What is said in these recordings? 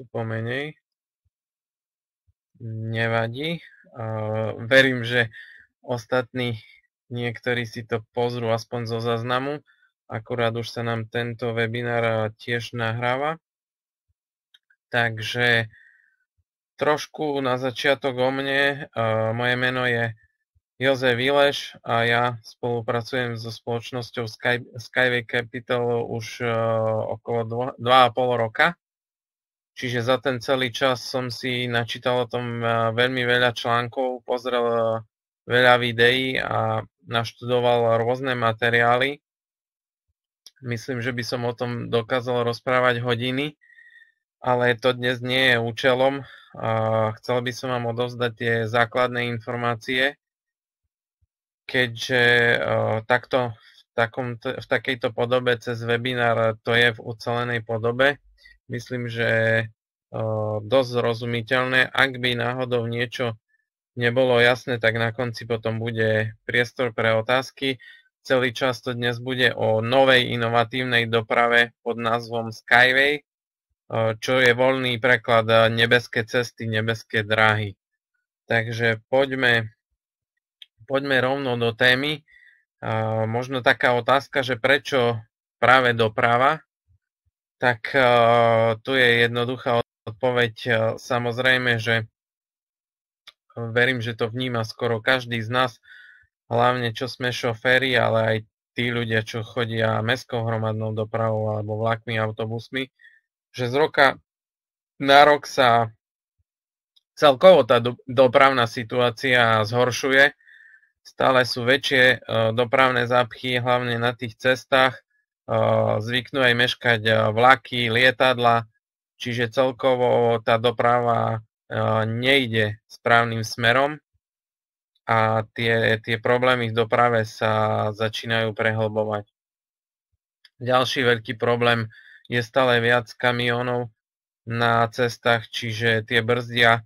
tu pomenej. Nevadí. Verím, že ostatní niektorí si to pozrú aspoň zo záznamu. Akurát už sa nám tento webinár tiež nahráva. Takže trošku na začiatok o mne. Moje meno je Jozef Ileš a ja spolupracujem so spoločnosťou Skyway Capital už okolo 2,5 roka. Čiže za ten celý čas som si načítal o tom veľmi veľa článkov, pozrel veľa videí a naštudoval rôzne materiály. Myslím, že by som o tom dokázal rozprávať hodiny, ale to dnes nie je účelom. Chcel by som vám odovzdať tie základné informácie, keďže takto v takejto podobe cez webinár to je v ucelenej podobe. Myslím, že dosť zrozumiteľné. Ak by náhodou niečo nebolo jasné, tak na konci potom bude priestor pre otázky. Celý čas to dnes bude o novej inovatívnej doprave pod názvom Skyway, čo je voľný preklad nebeské cesty, nebeské dráhy. Takže poďme rovno do témy. Možno taká otázka, že prečo práve doprava? Tak tu je jednoduchá odpoveď. Samozrejme, že verím, že to vníma skoro každý z nás, hlavne čo sme šoféri, ale aj tí ľudia, čo chodia mestskou hromadnou dopravou alebo vlakmi, autobusmi, že z roka na rok sa celkovo tá dopravná situácia zhoršuje. Stále sú väčšie dopravné zápchy, hlavne na tých cestách. Zvyknú aj meškať vlaky, lietadla, čiže celkovo tá doprava nejde správnym smerom a tie problémy v doprave sa začínajú prehlbovať. Ďalší veľký problém je stále viac kamionov na cestách, čiže tie brzdia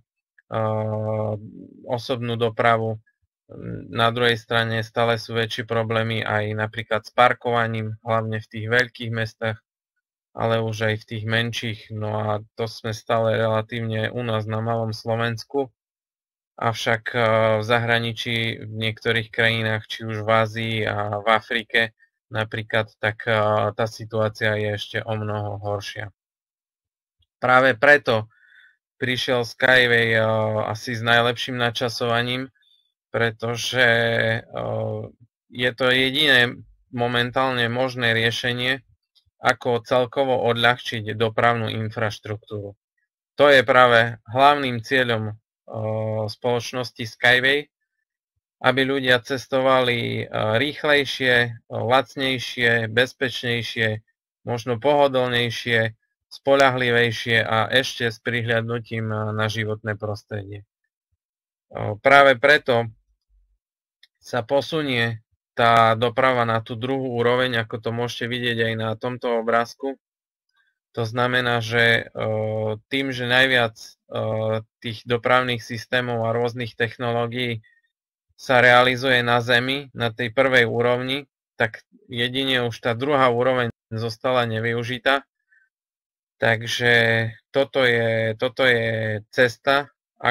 osobnú dopravu. Na druhej strane stále sú väčšie problémy aj napríklad s parkovaním, hlavne v tých veľkých mestách, ale už aj v tých menších. No a to sme stále relatívne u nás na malom Slovensku. Avšak v zahraničí, v niektorých krajinách, či už v Ázii a v Afrike napríklad, tak tá situácia je ešte o mnoho horšia. Práve preto prišiel Skyway asi s najlepším načasovaním, pretože je to jediné momentálne možné riešenie, ako celkovo odľahčiť dopravnú infraštruktúru. To je práve hlavným cieľom spoločnosti Skyway, aby ľudia cestovali rýchlejšie, lacnejšie, bezpečnejšie, možno pohodlnejšie, spoľahlivejšie a ešte s prihľadnutím na životné prostredie. Práve preto sa posunie tá doprava na tú druhú úroveň, ako to môžete vidieť aj na tomto obrázku. To znamená, že tým, že najviac tých dopravných systémov a rôznych technológií sa realizuje na Zemi, na tej prvej úrovni, tak jedine už tá druhá úroveň zostala nevyužitá. Takže toto je cesta,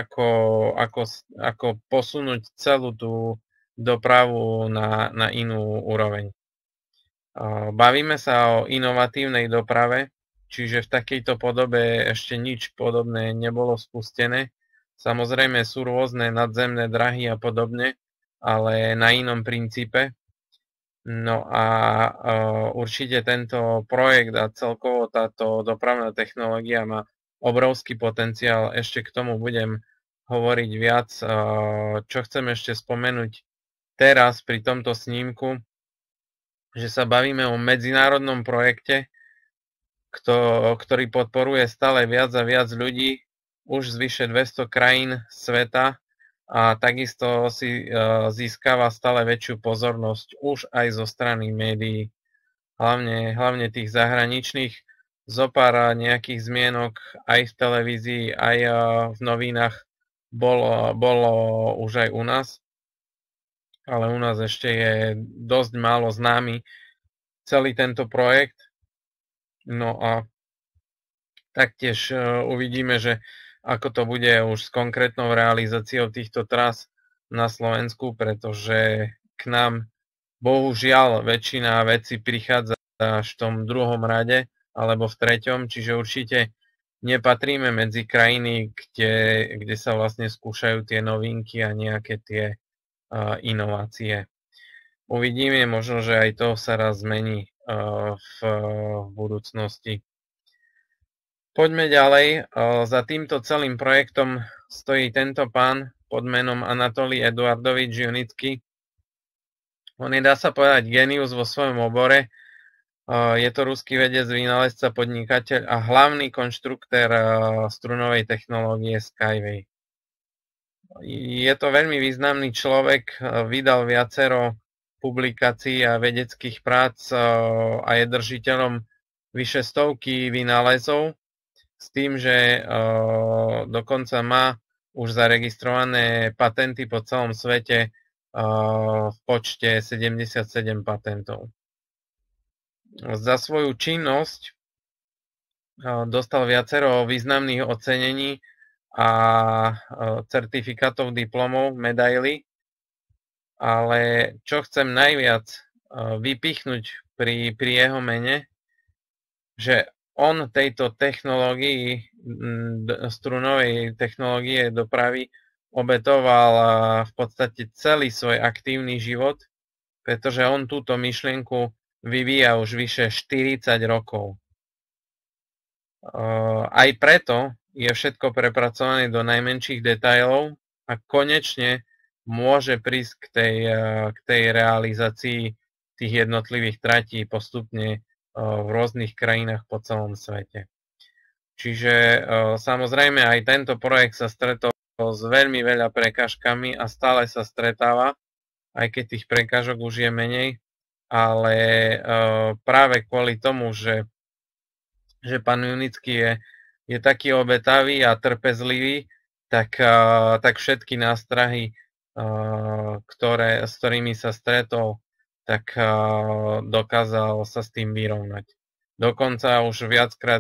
ako posunúť celú tú dopravu na inú úroveň. Bavíme sa o inovatívnej doprave, čiže v takejto podobe ešte nič podobné nebolo spustené. Samozrejme sú rôzne nadzemné dráhy a podobne, ale na inom princípe. No a určite tento projekt a celkovo táto dopravná technológia má obrovský potenciál. Ešte k tomu budem hovoriť viac. Čo chcem ešte spomenúť teraz pri tomto snímku, že sa bavíme o medzinárodnom projekte, ktorý podporuje stále viac a viac ľudí, už z vyše 200 krajín sveta a takisto si získava stále väčšiu pozornosť už aj zo strany médií, hlavne tých zahraničných. Zopár nejakých zmienok aj v televízii, aj v novinách bolo už aj u nás, ale u nás ešte je dosť málo známy celý tento projekt. No a Taktiež uvidíme, že ako to bude už s konkrétnou realizáciou týchto trás na Slovensku, pretože k nám bohužiaľ väčšina vecí prichádza až v tom druhom rade alebo v treťom, čiže určite nepatríme medzi krajiny, kde sa vlastne skúšajú tie novinky a nejaké tie inovácie. Uvidíme, možno, že aj to sa raz zmení v budúcnosti. Poďme ďalej. Za týmto celým projektom stojí tento pán pod menom Anatolij Eduardovič Junický. On je, dá sa povedať, génius vo svojom obore. Je to ruský vedec, vynálezca, podnikateľ a hlavný konštruktér strunovej technológie Skyway. Je to veľmi významný človek, vydal viacero publikácií a vedeckých prác a je držiteľom vyše stovky vynálezov, s tým, že dokonca má už zaregistrované patenty po celom svete v počte 77 patentov. Za svoju činnosť dostal viacero významných ocenení a certifikátov, diplomov, medailí, ale čo chcem najviac vypichnúť pri jeho mene, že on tejto technológii, strunovej technológie dopravy, obetoval v podstate celý svoj aktívny život, pretože on túto myšlienku vyvíja už vyše 40 rokov. Aj preto je všetko prepracované do najmenších detailov a konečne môže prísť k tej realizácii tých jednotlivých tratí postupne v rôznych krajinách po celom svete. Čiže samozrejme aj tento projekt sa stretol s veľmi veľa prekážkami a stále sa stretáva, aj keď tých prekážok už je menej, ale práve kvôli tomu, že pán Junický je taký obetavý a trpezlivý, tak všetky nástrahy, s ktorými sa stretol, tak dokázal sa s tým vyrovnať. Dokonca už viackrát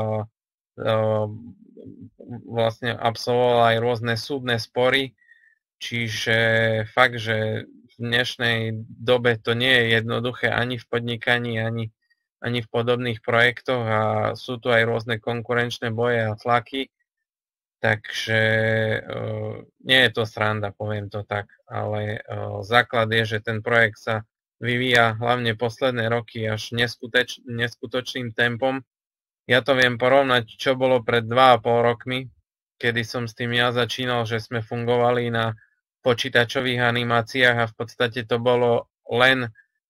vlastne absolvoval aj rôzne súdne spory, čiže fakt, že v dnešnej dobe to nie je jednoduché ani v podnikaní, ani v podobných projektoch a sú tu aj rôzne konkurenčné boje a tlaky, takže nie je to sranda, poviem to tak, ale základ je, že ten projekt sa vyvíja hlavne posledné roky až neskutočným tempom. Ja to viem porovnať, čo bolo pred 2,5 rokmi, kedy som s tým ja začínal, že sme fungovali na počítačových animáciách a v podstate to bolo len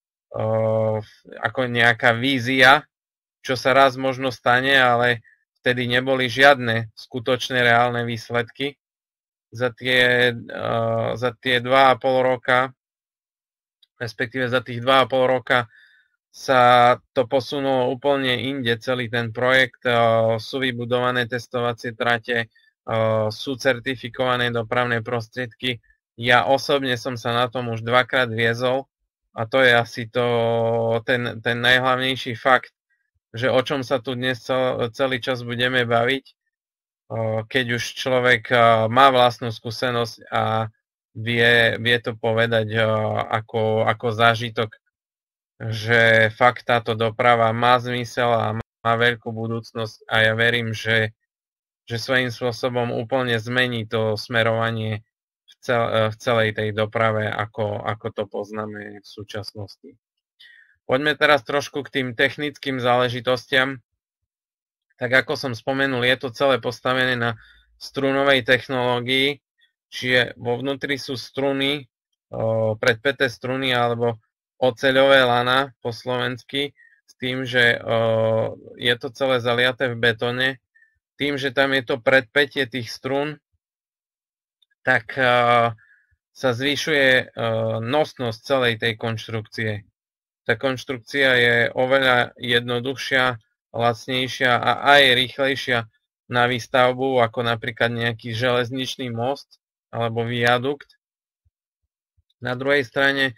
ako nejaká vízia, čo sa raz možno stane, ale vtedy neboli žiadne skutočné reálne výsledky. Za tie 2,5 roka, respektíve za tých 2,5 roka sa to posunulo úplne inde, celý ten projekt. Sú vybudované testovacie trate, sú certifikované dopravné prostriedky. Ja osobne som sa na tom už 2-krát viezol a to je asi ten najhlavnejší fakt, že o čom sa tu dnes celý čas budeme baviť, keď už človek má vlastnú skúsenosť a vie to povedať ako zážitok, že fakt táto doprava má zmysel a má veľkú budúcnosť a ja verím, že svojím spôsobom úplne zmení to smerovanie v celej tej doprave, ako to poznáme v súčasnosti. Poďme teraz trošku k tým technickým záležitostiam. Tak ako som spomenul, je to celé postavené na strunovej technológii, čiže vo vnútri sú struny, predpäté struny alebo oceľové lana po slovensky, s tým, že je to celé zaliaté v betóne. Tým, že tam je to predpätie tých strún, tak sa zvyšuje nosnosť celej tej konštrukcie. Tá konštrukcia je oveľa jednoduchšia, lacnejšia a aj rýchlejšia na výstavbu ako napríklad nejaký železničný most alebo viadukt. Na druhej strane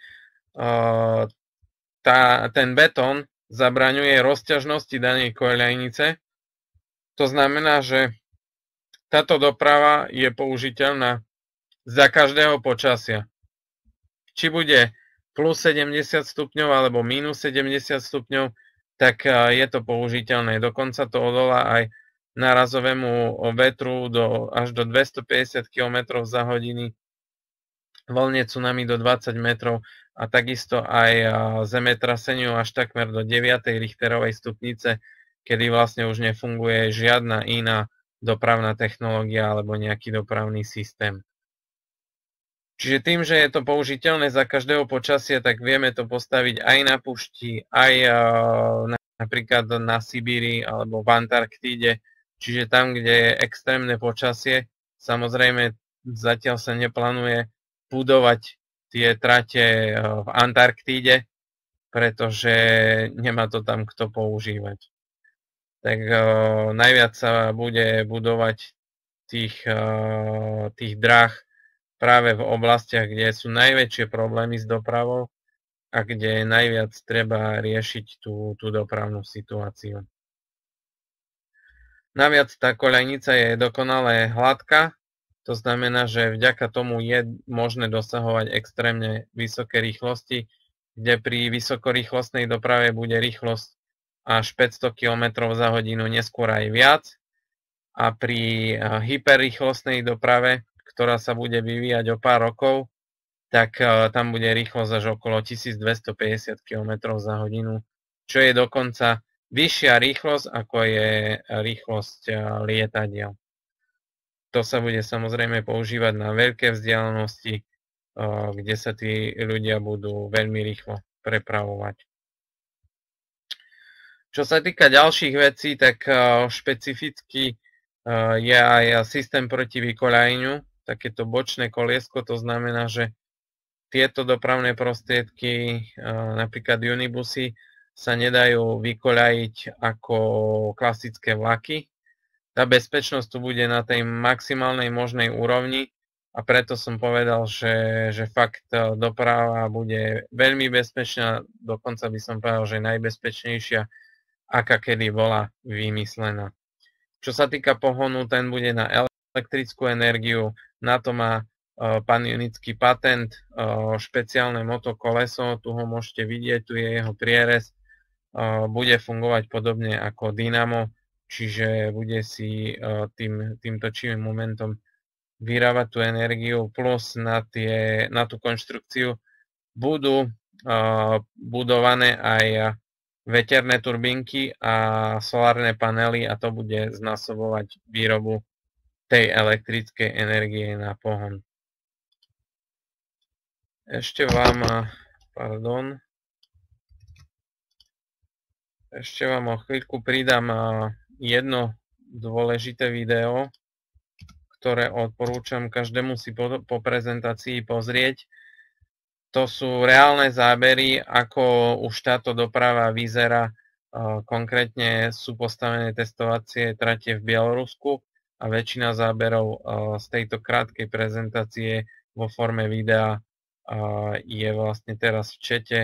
ten betón zabraňuje rozťažnosti danej koľajnice To znamená, že táto doprava je použiteľná za každého počasia. Či bude plus 70 stupňov alebo minus 70 stupňov, tak je to použiteľné. Dokonca to odolá aj nárazovému vetru až do 250 km za hodinu, vlne tsunami do 20 metrov a takisto aj zemetraseniu až takmer do 9. Richterovej stupnice, kedy vlastne už nefunguje žiadna iná dopravná technológia alebo nejaký dopravný systém. Čiže tým, že je to použiteľné za každého počasia, tak vieme to postaviť aj na púšti, aj napríklad na Sibíri alebo v Antarktíde. Čiže tam, kde je extrémne počasie, samozrejme zatiaľ sa neplánuje budovať tie trate v Antarktíde, pretože nemá to tam kto používať. Tak najviac sa bude budovať tých dráh práve v oblastiach, kde sú najväčšie problémy s dopravou a kde najviac treba riešiť tú dopravnú situáciu. Naviac tá koľajnica je dokonale hladká, to znamená, že vďaka tomu je možné dosahovať extrémne vysoké rýchlosti, kde pri vysokorýchlostnej doprave bude rýchlosť až 500 km za hodinu, neskôr aj viac. A pri hyperrýchlostnej doprave, ktorá sa bude vyvíjať o pár rokov, tak tam bude rýchlosť až okolo 1250 km za hodinu, čo je dokonca vyššia rýchlosť, ako je rýchlosť lietadiel. To sa bude samozrejme používať na veľké vzdialenosti, kde sa tí ľudia budú veľmi rýchlo prepravovať. Čo sa týka ďalších vecí, tak špecificky je aj systém proti vykoľajeniu, takéto bočné koliesko, to znamená, že tieto dopravné prostriedky, napríklad unibusy, sa nedajú vykoľajiť ako klasické vlaky. Tá bezpečnosť tu bude na tej maximálnej možnej úrovni a preto som povedal, že fakt doprava bude veľmi bezpečná, dokonca by som povedal, že najbezpečnejšia, aká kedy bola vymyslená. Čo sa týka pohonu, ten bude na elektrickú energiu, na to má pán Junický patent, špeciálne motokoleso, tu ho môžete vidieť, tu je jeho prierez, bude fungovať podobne ako dynamo, čiže bude si tým točivým momentom vyrábať tú energiu, plus na tú konštrukciu budú budované aj veterné turbínky a solárne panely a to bude znásobovať výrobu tej elektrickej energie na pohon. Ešte vám o chvíľku pridám jedno dôležité video, ktoré odporúčam každému si po prezentácii pozrieť. To sú reálne zábery, ako už táto doprava vyzerá. Konkrétne sú postavené testovacie trate v Bielorusku a väčšina záberov z tejto krátkej prezentácie vo forme videa je vlastne teraz v čete.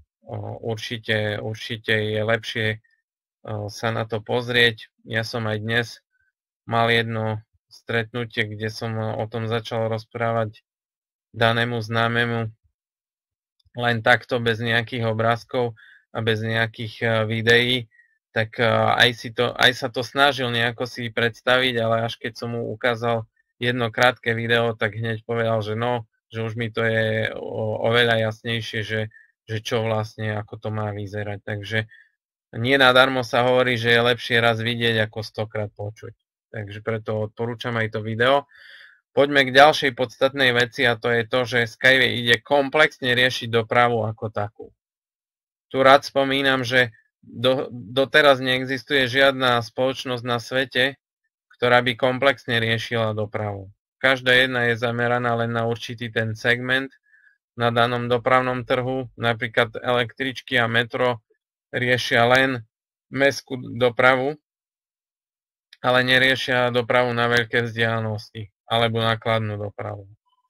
Určite je lepšie sa na to pozrieť. Ja som aj dnes mal jedno stretnutie, kde som o tom začal rozprávať danému známemu len takto, bez nejakých obrázkov a bez nejakých videí, tak aj sa to snažil nejako si predstaviť, ale až keď som mu ukázal jedno krátke video, tak hneď povedal, že už mi to je oveľa jasnejšie, že čo vlastne, ako to má vyzerať. Takže nie nadarmo sa hovorí, že je lepšie raz vidieť, ako 100-krát počuť. Takže preto odporúčam aj to video. Poďme k ďalšej podstatnej veci a to je to, že Skyway ide komplexne riešiť dopravu ako takú. Tu rád spomínam, že doteraz neexistuje žiadna spoločnosť na svete, ktorá by komplexne riešila dopravu. Každá jedna je zameraná len na určitý ten segment na danom dopravnom trhu. Napríklad električky a metro riešia len mestskú dopravu, ale neriešia dopravu na veľké vzdialenosti alebo nákladnú dopravu.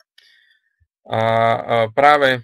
A práve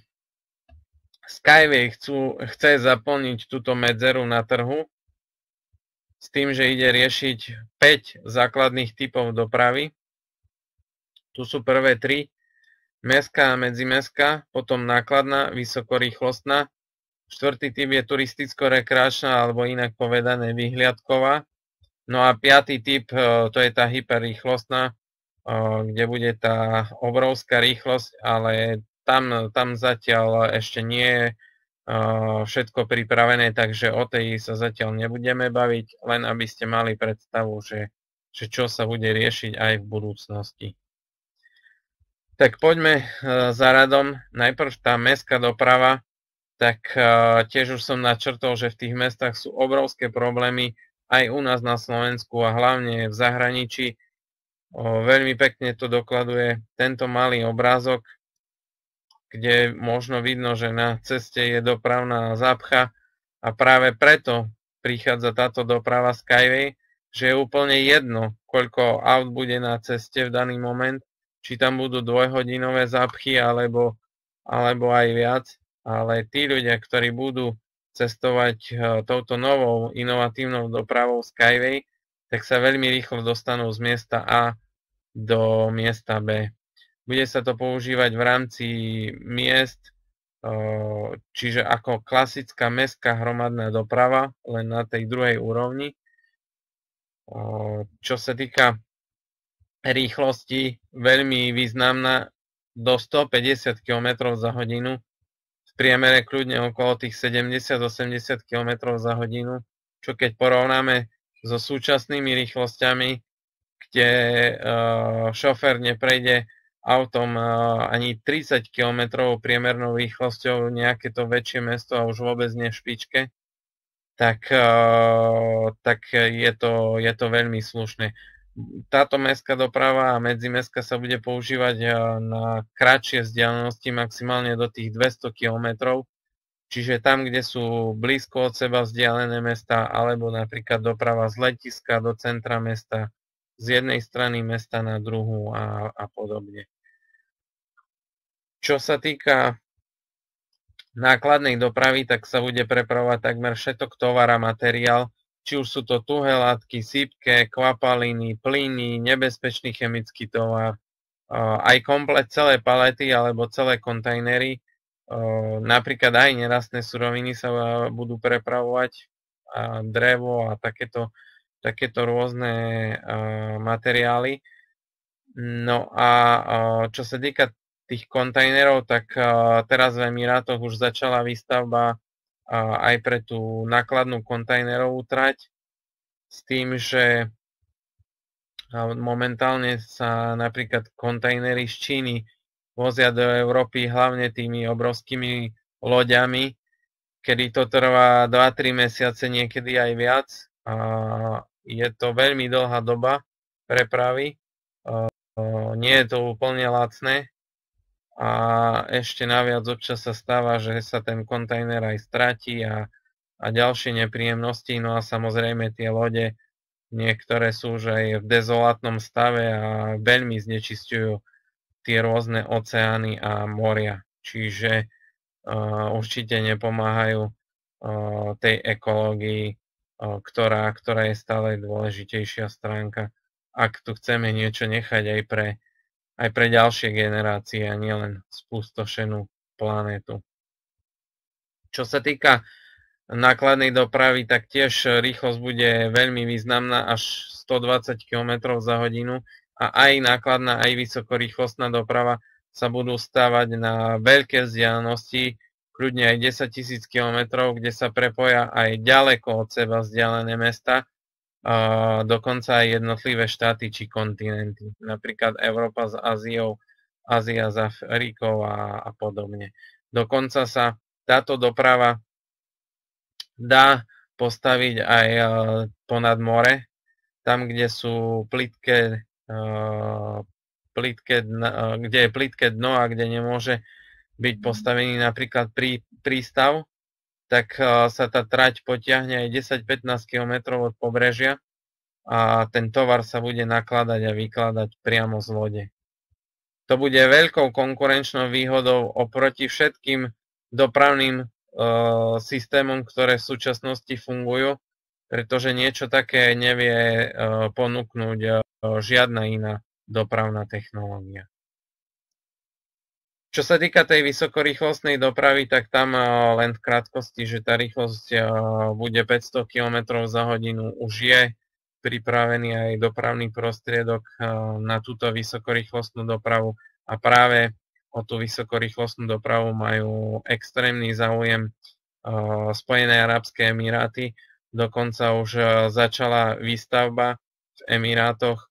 Skyway chce zaplniť túto medzeru na trhu s tým, že ide riešiť 5 základných typov dopravy. Tu sú prvé 3. Mestská a medzimestská, potom nákladná, vysokorýchlostná. 4. typ je turisticko-rekreačná alebo inak povedané vyhliadková. No a 5. typ, to je tá hyperrýchlostná, kde bude tá obrovská rýchlosť, ale tam zatiaľ ešte nie je všetko pripravené, takže o tej sa zatiaľ nebudeme baviť, len aby ste mali predstavu, že čo sa bude riešiť aj v budúcnosti. Tak poďme za radom. Najprv tá mestská doprava, tak tiež už som načrtol, že v tých mestách sú obrovské problémy aj u nás na Slovensku a hlavne v zahraničí. Veľmi pekne to dokladuje tento malý obrázok, kde možno vidno, že na ceste je dopravná zápcha a práve preto prichádza táto doprava Skyway, že je úplne jedno, koľko aut bude na ceste v daný moment, či tam budú dvojhodinové zápchy alebo aj viac, ale tí ľudia, ktorí budú cestovať touto novou inovatívnou dopravou Skyway, tak sa veľmi rýchlo dostanú z miesta A do miesta B. Bude sa to používať v rámci miest, čiže ako klasická mestská hromadná doprava, len na tej druhej úrovni. Čo sa týka rýchlosti, veľmi významná, do 150 km za hodinu, v priemere kľudne okolo tých 70-80 km za hodinu, čo keď porovnáme so súčasnými rýchlosťami, kde šofér neprejde autom ani 30 km priemernou rýchlosťou nejaké to väčšie mesto a už vôbec nie v špičke, tak je to veľmi slušné. Táto mestská doprava a medzimestská sa bude používať na kratšie vzdialenosti, maximálne do tých 200 km, čiže tam, kde sú blízko od seba vzdialené mesta, alebo napríklad doprava z letiska do centra mesta, z jednej strany mesta na druhú a podobne. Čo sa týka nákladnej dopravy, tak sa bude prepravovať takmer všetok tovar a materiál, či už sú to tuhé látky, sypke, kvapaliny, plyny, nebezpečný chemický tovar, aj komplet celé palety alebo celé kontajnery, napríklad aj nerastné suroviny sa budú prepravovať, drevo a takéto rôzne materiály. No a čo sa týka tých kontajnerov, tak teraz v Emirátoch už začala výstavba aj pre tú nákladnú kontajnerovú trať, s tým, že momentálne sa napríklad kontajnery z Číny vozia do Európy hlavne tými obrovskými loďami, kedy to trvá 2-3 mesiace, niekedy aj viac. Je to veľmi dlhá doba prepravy, nie je to úplne lacné a ešte naviac občas sa stáva, že sa ten kontajner aj stratí a ďalšie nepríjemnosti. No a samozrejme tie lode, niektoré sú už aj v dezolátnom stave a veľmi znečisťujú tie rôzne oceány a moria. Čiže určite nepomáhajú tej ekológii, ktorá je stále dôležitejšia stránka, ak tu chceme niečo nechať aj pre ďalšie generácie a nielen spustošenú planétu. Čo sa týka nákladnej dopravy, tak tiež rýchlosť bude veľmi významná, až 120 km za hodinu a aj nákladná, aj vysokorýchlostná doprava sa budú stavať na veľké vzdialenosti, kľudne aj 10 000 km, kde sa prepoja aj ďaleko od seba vzdialené mesta, dokonca aj jednotlivé štáty či kontinenty, napríklad Európa s Áziou, Ázia s Afrikou a podobne. Dokonca sa táto doprava dá postaviť aj ponad more, tam, kde sú kde je plitké dno a kde nemôže byť postavený napríklad prístav, tak sa tá trať potiahne aj 10-15 km od pobrežia a ten tovar sa bude nakladať a vykladať priamo z lode. To bude veľkou konkurenčnou výhodou oproti všetkým dopravným systémom, ktoré v súčasnosti fungujú, pretože niečo také nevie ponúknuť žiadna iná dopravná technológia. Čo sa týka tej vysokorýchlostnej dopravy, tak tam len v krátkosti, že tá rýchlosť bude 500 km za hodinu, už je pripravený aj dopravný prostriedok na túto vysokorýchlostnú dopravu a práve o tú vysokorýchlostnú dopravu majú extrémny záujem Spojené arabské emiráty. Dokonca už začala výstavba v Emirátoch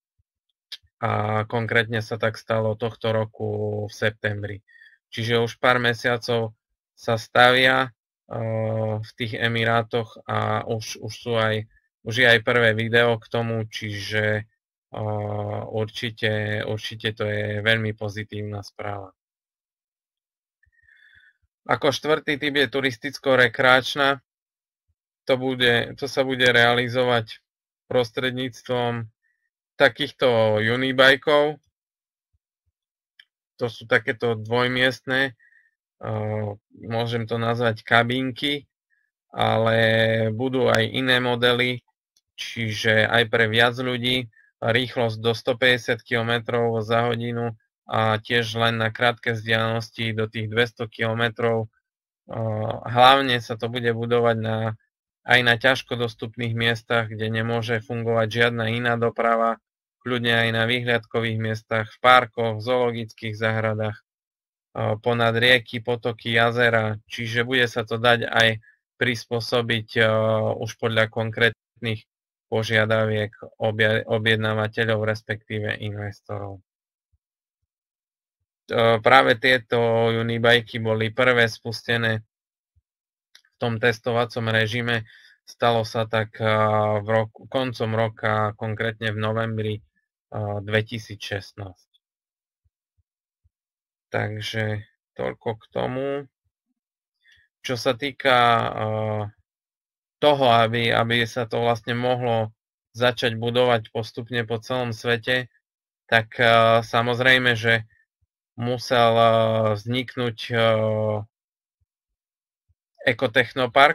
a konkrétne sa tak stalo tohto roku v septembri. Čiže už pár mesiacov sa stavia v tých Emirátoch a už je aj prvé video k tomu, čiže určite to je veľmi pozitívna správa. Ako štvrtý typ je turisticko-rekreačná. To sa bude realizovať prostredníctvom takýchto unibajkov. To sú takéto dvojmiestne, môžem to nazvať kabínky, ale budú aj iné modely, čiže aj pre viac ľudí, rýchlosť do 150 km za hodinu a tiež len na krátke vzdialenosti do tých 200 km. Hlavne sa to bude budovať aj na ťažko dostupných miestach, kde nemôže fungovať žiadna iná doprava, kľudne aj na výhľadkových miestach, v parkoch, v zoologických záhradách, ponad rieky, potoky, jazera, čiže bude sa to dať aj prispôsobiť už podľa konkrétnych požiadaviek objednávateľov, respektíve investorov. Práve tieto unibajky boli prvé spustené v tom testovacom režime. Stalo sa tak koncom roka, konkrétne v novembri 2016. Takže toľko k tomu. Čo sa týka toho, aby sa to vlastne mohlo začať budovať postupne po celom svete, tak samozrejme, že musel vzniknúť ekotechnopark.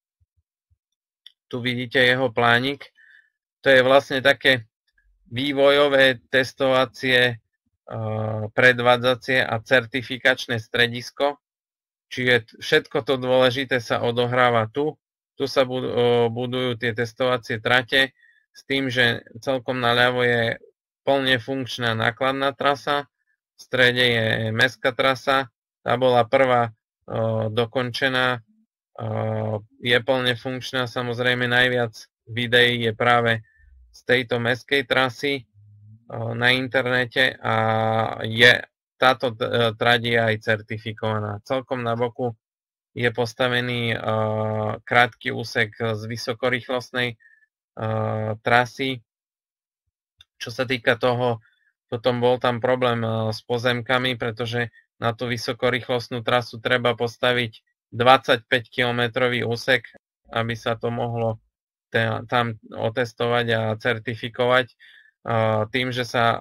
Tu vidíte jeho plánik. To je vlastne také vývojové, testovacie, predvádzacie a certifikačné stredisko. Čiže všetko to dôležité sa odohráva tu. Tu sa budujú tie testovacie trate s tým, že celkom naľavo je plne funkčná nákladná trasa. V strede je mestská trasa. Tá bola prvá dokončená. Je plne funkčná. Samozrejme najviac videí je práve z tejto mestskej trasy na internete a táto trať je aj certifikovaná. Celkom na boku je postavený krátky úsek z vysokorýchlostnej trasy. Čo sa týka toho, potom bol tam problém s pozemkami, pretože na tú vysokorýchlostnú trasu treba postaviť 25-kilometrový úsek, aby sa to mohlo tam otestovať a certifikovať. Tým, že sa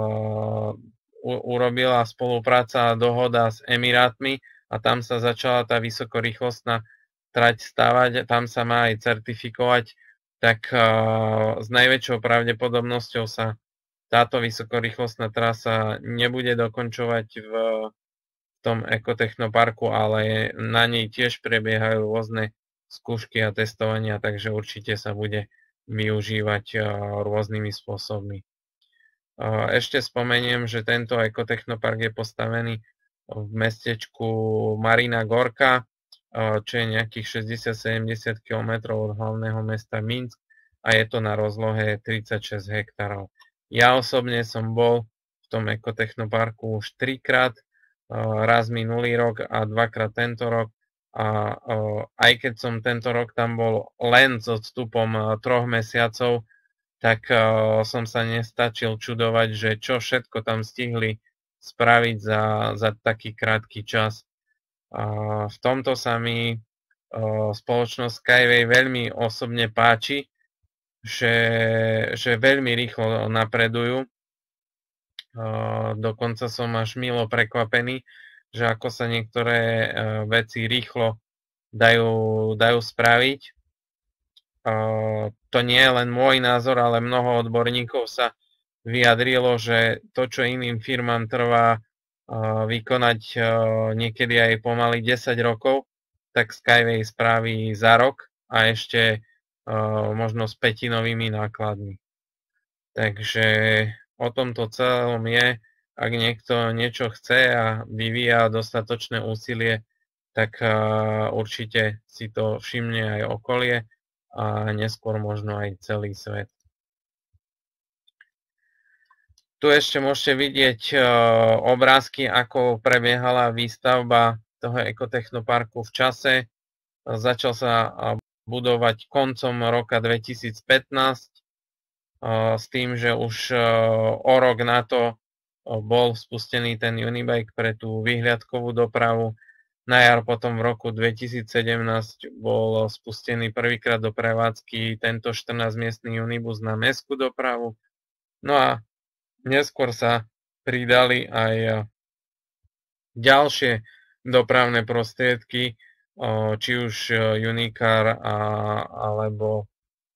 urobila spolupráca a dohoda s Emirátmi a tam sa začala tá vysokorýchlostná trať stavať, tam sa má aj certifikovať, tak s najväčšou pravdepodobnosťou sa táto vysokorýchlostná trasa nebude dokončovať v tom ekotechnoparku, ale na nej tiež prebiehajú rôzne skúšky a testovania, takže určite sa bude využívať rôznymi spôsobmi. Ešte spomeniem, že tento ekotechnopark je postavený v mestečku Marina Gorka, čo je nejakých 60-70 km od hlavného mesta Minsk a je to na rozlohe 36 hektárov. Ja osobne som bol v tom ekotechnoparku už 3-krát, raz minulý rok a 2-krát tento rok. A aj keď som tento rok tam bol len s odstupom 3 mesiacov, tak som sa nestačil čudovať, že čo všetko tam stihli spraviť za taký krátky čas. V tomto sa mi spoločnosť Skyway veľmi osobne páči, že veľmi rýchlo napredujú. Dokonca som až milo prekvapený, že ako sa niektoré veci rýchlo dajú spraviť. to nie je len môj názor, ale mnoho odborníkov sa vyjadrilo, že to, čo iným firmám trvá vykonať niekedy aj pomaly 10 rokov, tak Skyway spraví za rok a ešte možno s pätinovými nákladmi. Takže o tomto celom je, ak niekto niečo chce a vyvíja dostatočné úsilie, tak určite si to všimne aj okolie a neskôr možno aj celý svet. Tu ešte môžete vidieť obrázky, ako prebiehala výstavba toho ekotechnoparku v čase. Začal sa budovať koncom roka 2015 s tým, že už o rok na to bol spustený ten Unibike pre tú výhľadkovú dopravu. Na jar potom v roku 2017 bol spustený prvýkrát do prevádzky tento 14-miestny Unibus na mestskú dopravu. No a neskôr sa pridali aj ďalšie dopravné prostriedky, či už Unicar alebo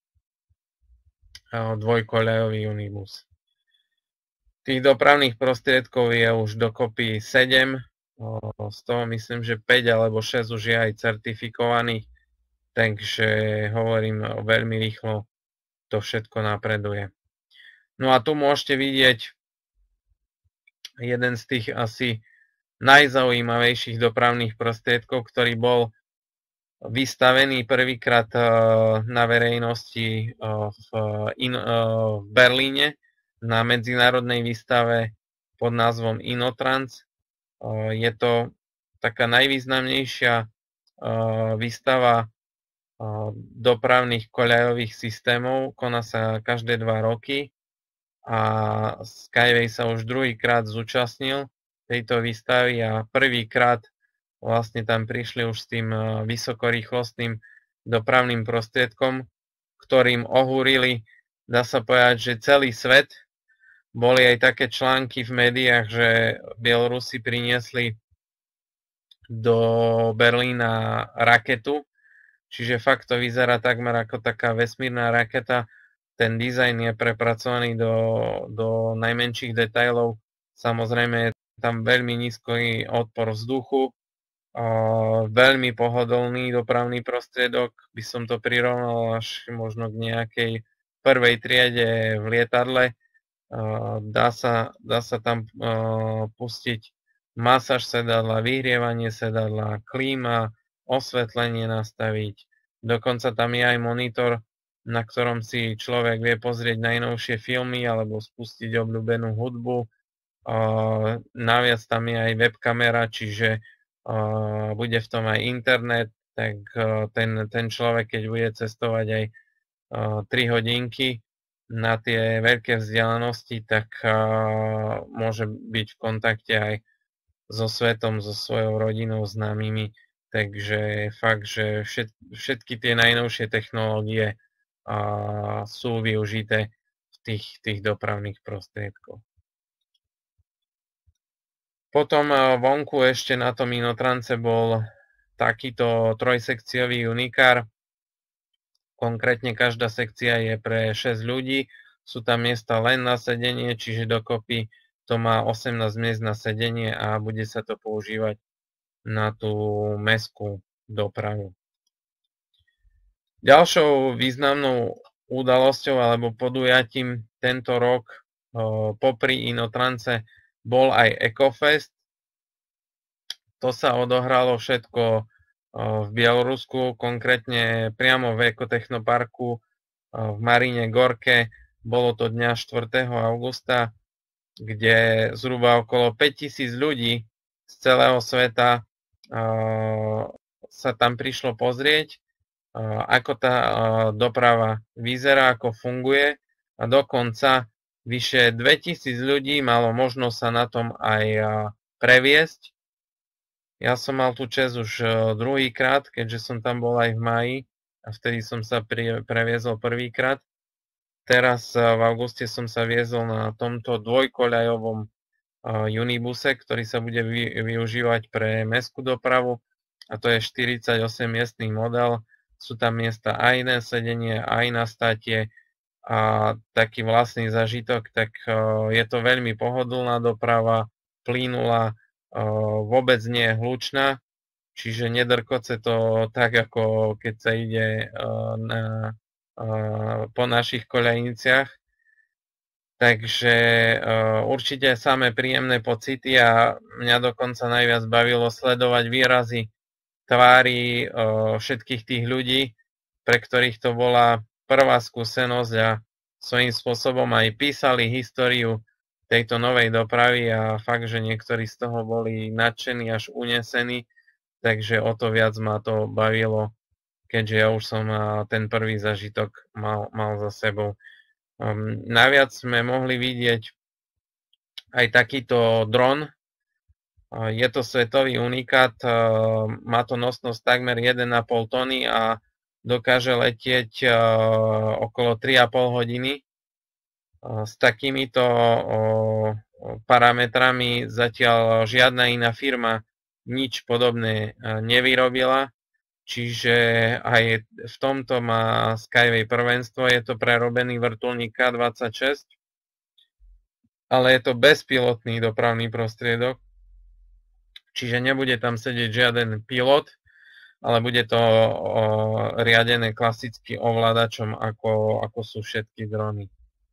dvojkoľajový Unibus. Tých dopravných prostriedkov je už dokopy 7, z toho myslím, že 5 alebo 6 už je aj certifikovaných, takže hovorím, veľmi rýchlo to všetko napreduje. No a tu môžete vidieť jeden z tých asi najzaujímavejších dopravných prostriedkov, ktorý bol vystavený prvýkrát na verejnosti v Berlíne na medzinárodnej výstave pod názvom Inotrans. Je to taká najvýznamnejšia výstava dopravných koľajových systémov, koná sa každé 2 roky a Skyway sa už druhýkrát zúčastnil tejto výstavy a prvýkrát vlastne tam prišli už s tým vysokorýchlostným dopravným prostriedkom, ktorým ohúrili, dá sa povedať, že celý svet. Boli aj také články v médiách, že Bielorusi priniesli do Berlína raketu, čiže fakt to vyzerá takmer ako taká vesmírna raketa. Ten dizajn je prepracovaný do najmenších detailov. Samozrejme je tam veľmi nízky odpor vzduchu, veľmi pohodlný dopravný prostriedok, by som to prirovnal až možno k nejakej prvej triede v lietadle. Dá sa tam pustiť masáž sedadla, vyhrievanie sedadla, klíma, osvetlenie nastaviť. Dokonca tam je aj monitor, na ktorom si človek vie pozrieť najnovšie filmy alebo spustiť obľúbenú hudbu. Naviac tam je aj webkamera, čiže bude v tom aj internet, tak ten človek, keď bude cestovať aj 3 hodinky na tie veľké vzdialenosti, tak môže byť v kontakte aj so svetom, so svojou rodinou, známymi. Takže fakt, že všetky tie najnovšie technológie sú využité v tých dopravných prostriedkoch. Potom vonku ešte na tom Inotrance bol takýto trojsekciový Unicar. Konkrétne každá sekcia je pre 6 ľudí. Sú tam miesta len na sedenie, čiže dokopy to má 18 miest na sedenie a bude sa to používať na tú mestskú dopravu. Ďalšou významnou udalosťou alebo podujatím tento rok popri Inotrance bol aj Ecofest. To sa odohralo všetko v Bielorusku, konkrétne priamo v ekotechnoparku v Marine Gorke. Bolo to dňa 4. augusta, kde zhruba okolo 5000 ľudí z celého sveta sa tam prišlo pozrieť, ako tá doprava vyzerá, ako funguje, a dokonca vyše 2000 ľudí malo možnosť sa na tom aj previesť. Ja som mal tú česť už druhýkrát, keďže som tam bol aj v máji a vtedy som sa previezol prvýkrát. Teraz v auguste som sa viezol na tomto dvojkoľajovom Unibuse, ktorý sa bude využívať pre mestskú dopravu, a to je 48-miestny model sú tam miesta aj na sedenie, aj na státie a taký vlastný zažitok, tak je to veľmi pohodlná doprava, plynulá, vôbec nie je hlučná, čiže nedrkoce to tak, ako keď sa ide po našich koľajniciach. Takže určite samé príjemné pocity a mňa dokonca najviac bavilo sledovať výrazy tvári všetkých tých ľudí, pre ktorých to bola prvá skúsenosť a svojím spôsobom aj písali históriu tejto novej dopravy a fakt, že niektorí z toho boli nadšení až unesení, takže o to viac ma to bavilo, keďže ja už som ten prvý zažitok mal za sebou. Naviac sme mohli vidieť aj takýto dron. Je to svetový unikát, má to nosnosť takmer 1,5 tony a dokáže letieť okolo 3,5 hodiny. S takýmito parametrami zatiaľ žiadna iná firma nič podobné nevyrobila. Čiže aj v tomto má Skyway prvenstvo, je to prerobený vrtuľník K-26, ale je to bezpilotný dopravný prostriedok, čiže nebude tam sedieť žiaden pilot, ale bude to riadené klasicky ovládačom, ako sú všetky drony.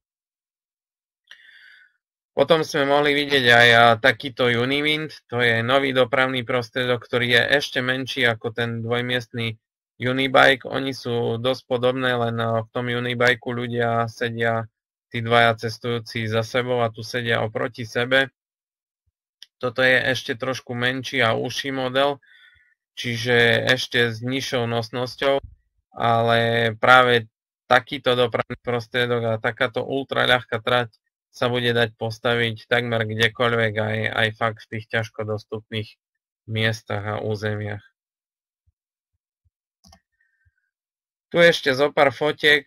Potom sme mohli vidieť aj takýto Uniwind, to je nový dopravný prostriedok, ktorý je ešte menší ako ten dvojmiestny Unibike. Oni sú dosť podobné, len v tom Unibike ľudia sedia, tí dvaja cestujúci za sebou a tu sedia oproti sebe. Toto je ešte trošku menší a užší model, čiže ešte s nižšou nosnosťou, ale práve takýto dopravný prostriedok a takáto ultraľahká trať sa bude dať postaviť takmer kdekoľvek, aj fakt v tých ťažko dostupných miestach a územiach. Tu ešte zo pár fotiek,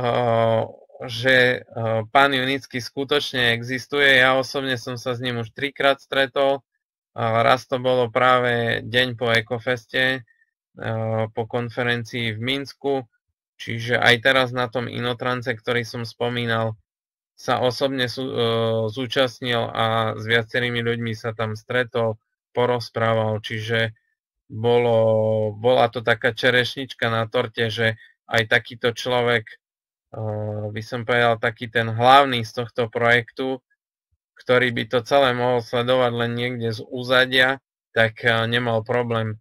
že pán Junický skutočne existuje. Ja osobne som sa s ním už 3-krát stretol. Raz to bolo práve deň po Ekofeste, po konferencii v Minsku, čiže aj teraz na tom Inotrance, ktorý som spomínal, sa osobne zúčastnil a s viacerými ľuďmi sa tam stretol, porozprával, čiže bola to taká čerešnička na torte, že aj takýto človek, by som povedal, taký ten hlavný z tohto projektu, ktorý by to celé mohol sledovať len niekde z úzadia, tak nemal problém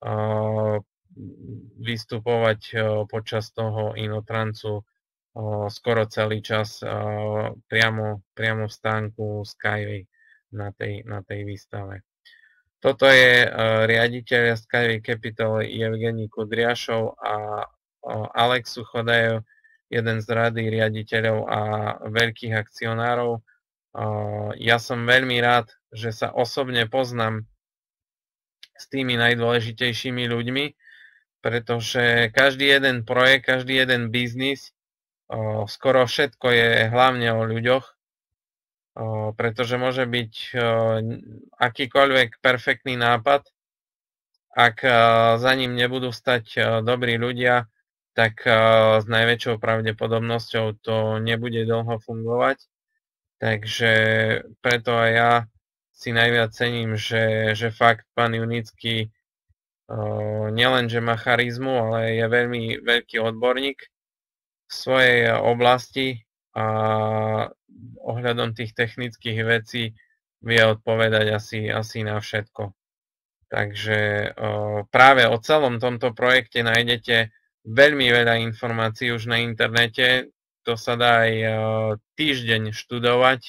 vystupovať počas toho Inotrancu skoro celý čas priamo v stánku Skyway na tej výstave. Toto je riaditeľ Skyway Capital Evgenij Kudriašov a Alex Suchodajev, jeden z rady riaditeľov a veľkých akcionárov. Ja som veľmi rád, že sa osobne poznám s tými najdôležitejšími ľuďmi, pretože každý jeden projekt, každý jeden biznis, skoro všetko je hlavne o ľuďoch, pretože môže byť akýkoľvek perfektný nápad, ak za ním nebudú stať dobrí ľudia, tak s najväčšou pravdepodobnosťou to nebude dlho fungovať. Takže preto aj ja si najviac cením, že fakt pán Junický nielen, že má charizmu, ale je veľmi veľký odborník v svojej oblasti a ohľadom tých technických vecí vie odpovedať asi na všetko. Takže práve o celom tomto projekte nájdete veľmi veľa informácií už na internete. To sa dá aj týždeň študovať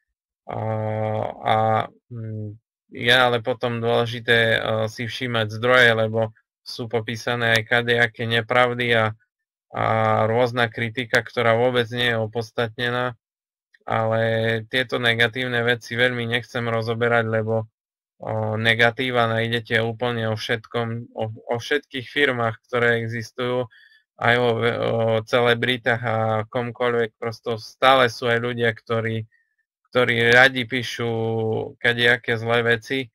a je ale potom dôležité si všímať zdroje, lebo sú popísané aj kadejaké nepravdy a rôzna kritika, ktorá vôbec nie je opodstatnená, ale tieto negatívne veci veľmi nechcem rozoberať, lebo negatíva nájdete úplne o všetkom, o všetkých firmách, ktoré existujú, aj o celebritách a komkoľvek, prosto stále sú aj ľudia, ktorí radi píšu kadejaké zlé veci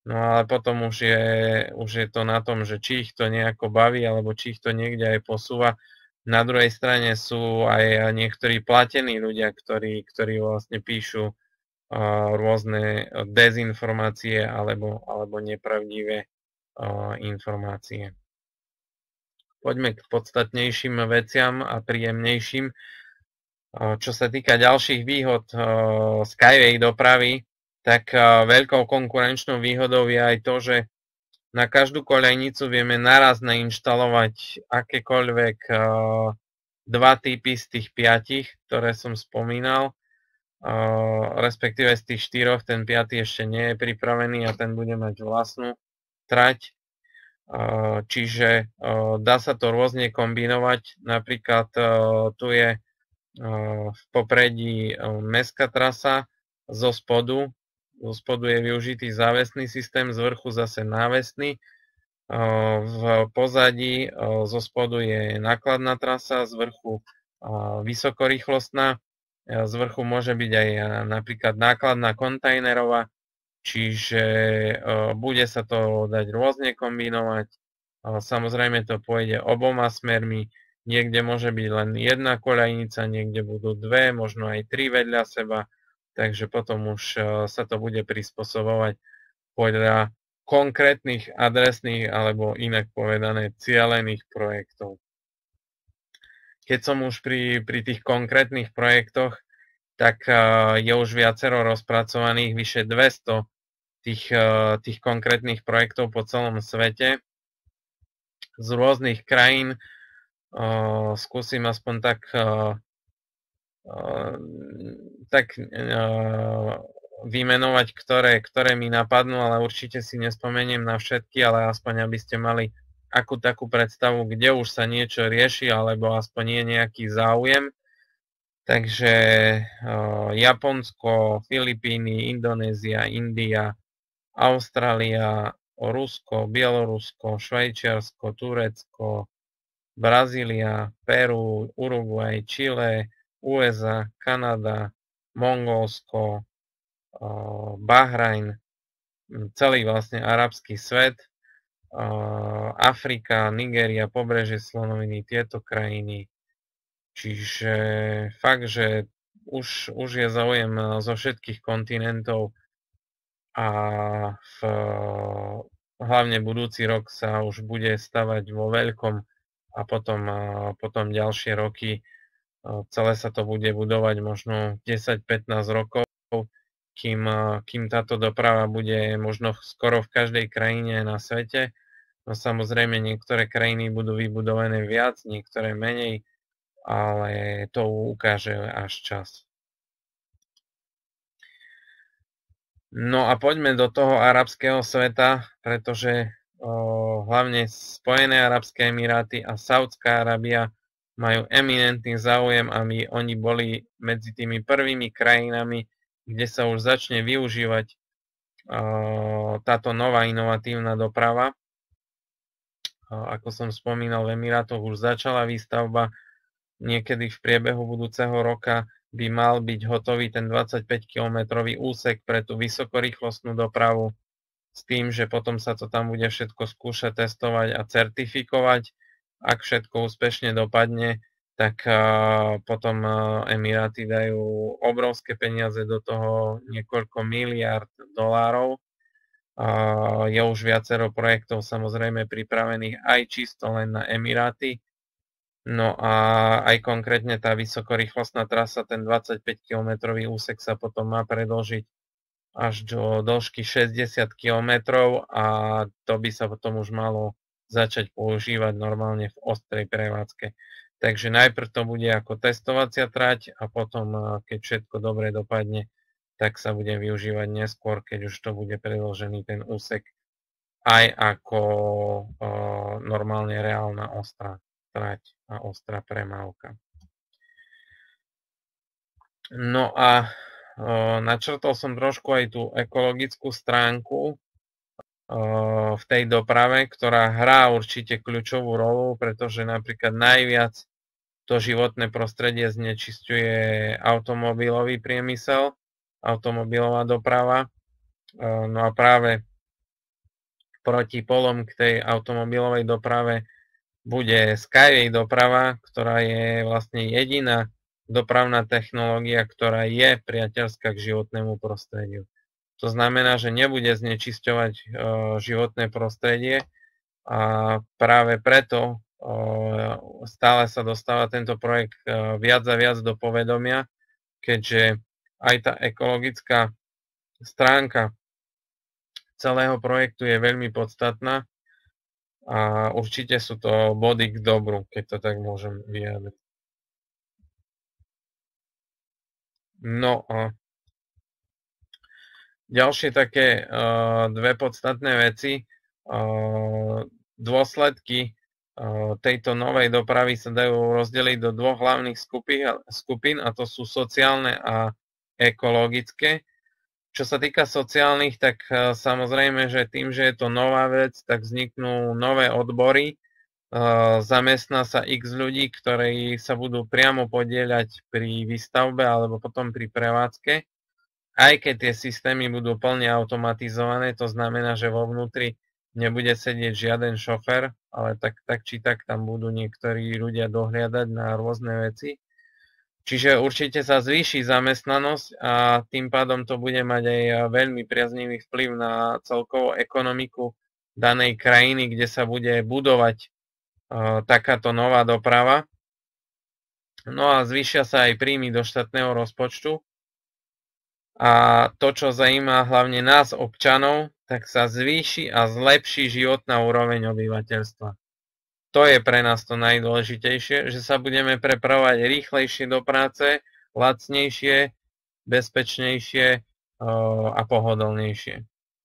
No ale potom už je to na tom, že či ich to nejako baví, alebo či ich to niekde aj posúva. Na druhej strane sú aj niektorí platení ľudia, ktorí vlastne píšu rôzne dezinformácie alebo nepravdivé informácie. Poďme k podstatnejším veciam a príjemnejším. Čo sa týka ďalších výhod Skyway dopravy, tak veľkou konkurenčnou výhodou je aj to, že na každú koľajnicu vieme naraz nainštalovať akékoľvek dva typy z tých 5, ktoré som spomínal, respektíve z tých 4, ten 5. ešte nie je pripravený a ten bude mať vlastnú trať. Čiže dá sa to rôzne kombinovať. Napríklad tu je v popredí mestská trasa, zo spodu je využitý závesný systém, z vrchu zase návesný. V pozadí zo spodu je nákladná trasa, z vrchu vysokorýchlostná, z vrchu môže byť aj napríklad nákladná kontajnerová, čiže bude sa to dať rôzne kombinovať. Samozrejme to pôjde oboma smermi, niekde môže byť len jedna koľajnica, niekde budú dve, možno aj 3 vedľa seba, takže potom už sa to bude prispôsobovať podľa konkrétnych adresných alebo inak povedané cielených projektov. Keď som už pri tých konkrétnych projektoch, tak je už viacero rozpracovaných, vyše 200 tých konkrétnych projektov po celom svete z rôznych krajín. Skúsim aspoň tak vymenovať, ktoré mi napadnú, ale určite si nespomeniem na všetky, ale aspoň aby ste mali akú takú predstavu, kde už sa niečo rieši, alebo aspoň je nejaký záujem. Takže Japonsko, Filipíny, Indonézia, India, Austrália, Rusko, Bielorusko, Švajčiarsko, Turecko, Brazília, Peru, Uruguay, Chile, USA, Kanada, Mongolsko, Bahrajn, celý vlastne arabský svet, Afrika, Nigéria, pobrežie Slonoviny, tieto krajiny. Čiže fakt, že už je záujem zo všetkých kontinentov a hlavne budúci rok sa už bude stavať vo veľkom a potom ďalšie roky celé sa to bude budovať možno 10-15 rokov, kým táto doprava bude možno skoro v každej krajine na svete. No samozrejme niektoré krajiny budú vybudované viac, niektoré menej, ale to ukáže až čas. No a poďme do toho arabského sveta, pretože hlavne Spojené arabské emiráty a Saudská Arábia majú eminentný záujem a oni boli medzi tými prvými krajinami, kde sa už začne využívať táto nová inovatívna doprava. Ako som spomínal, v Emirátoch už začala výstavba, niekedy v priebehu budúceho roka by mal byť hotový ten 25-kilometrový úsek pre tú vysokorýchlostnú dopravu s tým, že potom sa to tam bude všetko skúšať, testovať a certifikovať. Ak všetko úspešne dopadne, tak potom Emiráty dajú obrovské peniaze do toho, niekoľko miliárd dolárov. Je už viacero projektov samozrejme pripravených aj čisto len na Emiráty. No a aj konkrétne tá vysokorýchlostná trasa, ten 25-kilometrový úsek sa potom má predĺžiť až do dĺžky 60 km a to by sa potom už malo začať používať normálne v ostrej prevádzke. Takže najprv to bude ako testovacia trať a potom, keď všetko dobre dopadne, tak sa bude využívať neskôr, keď už to bude predĺžený ten úsek aj ako normálne reálna ostrá trať a ostrá premávka. No a načrtol som trošku aj tú ekologickú stránku v tej doprave, ktorá hrá určite kľúčovú rolu, pretože napríklad najviac to životné prostredie znečisťuje automobilový priemysel, automobilová doprava. No a práve proti polom k tej automobilovej doprave bude Skyway doprava, ktorá je vlastne jediná dopravná technológia, ktorá je priateľská k životnému prostrediu. To znamená, že nebude znečisťovať životné prostredie a práve preto stále sa dostáva tento projekt viac a viac do povedomia, keďže aj tá ekologická stránka celého projektu je veľmi podstatná a určite sú to body k dobru, keď to tak môžem vyjadriť. No a ďalšie také dve podstatné veci. Dôsledky tejto novej dopravy sa dajú rozdeliť do dvoch hlavných skupín, a to sú sociálne a ekologické. Čo sa týka sociálnych, tak samozrejme, že tým, že je to nová vec, tak vzniknú nové odbory, zamestná sa x ľudí, ktorí sa budú priamo podieľať pri výstavbe alebo potom pri prevádzke. Aj keď tie systémy budú plne automatizované, to znamená, že vo vnútri nebude sedieť žiaden šofér, ale tak či tak tam budú niektorí ľudia dohliadať na rôzne veci. Čiže určite sa zvýši zamestnanosť a tým pádom to bude mať aj veľmi priaznivý vplyv na celkovú ekonomiku danej krajiny, kde sa bude budovať takáto nová doprava. No a zvýšia sa aj príjmy do štátneho rozpočtu. A to, čo zaujíma hlavne nás, občanov, tak sa zvýši a zlepší životná úroveň obyvateľstva. To je pre nás to najdôležitejšie, že sa budeme prepravovať rýchlejšie do práce, lacnejšie, bezpečnejšie a pohodlnejšie.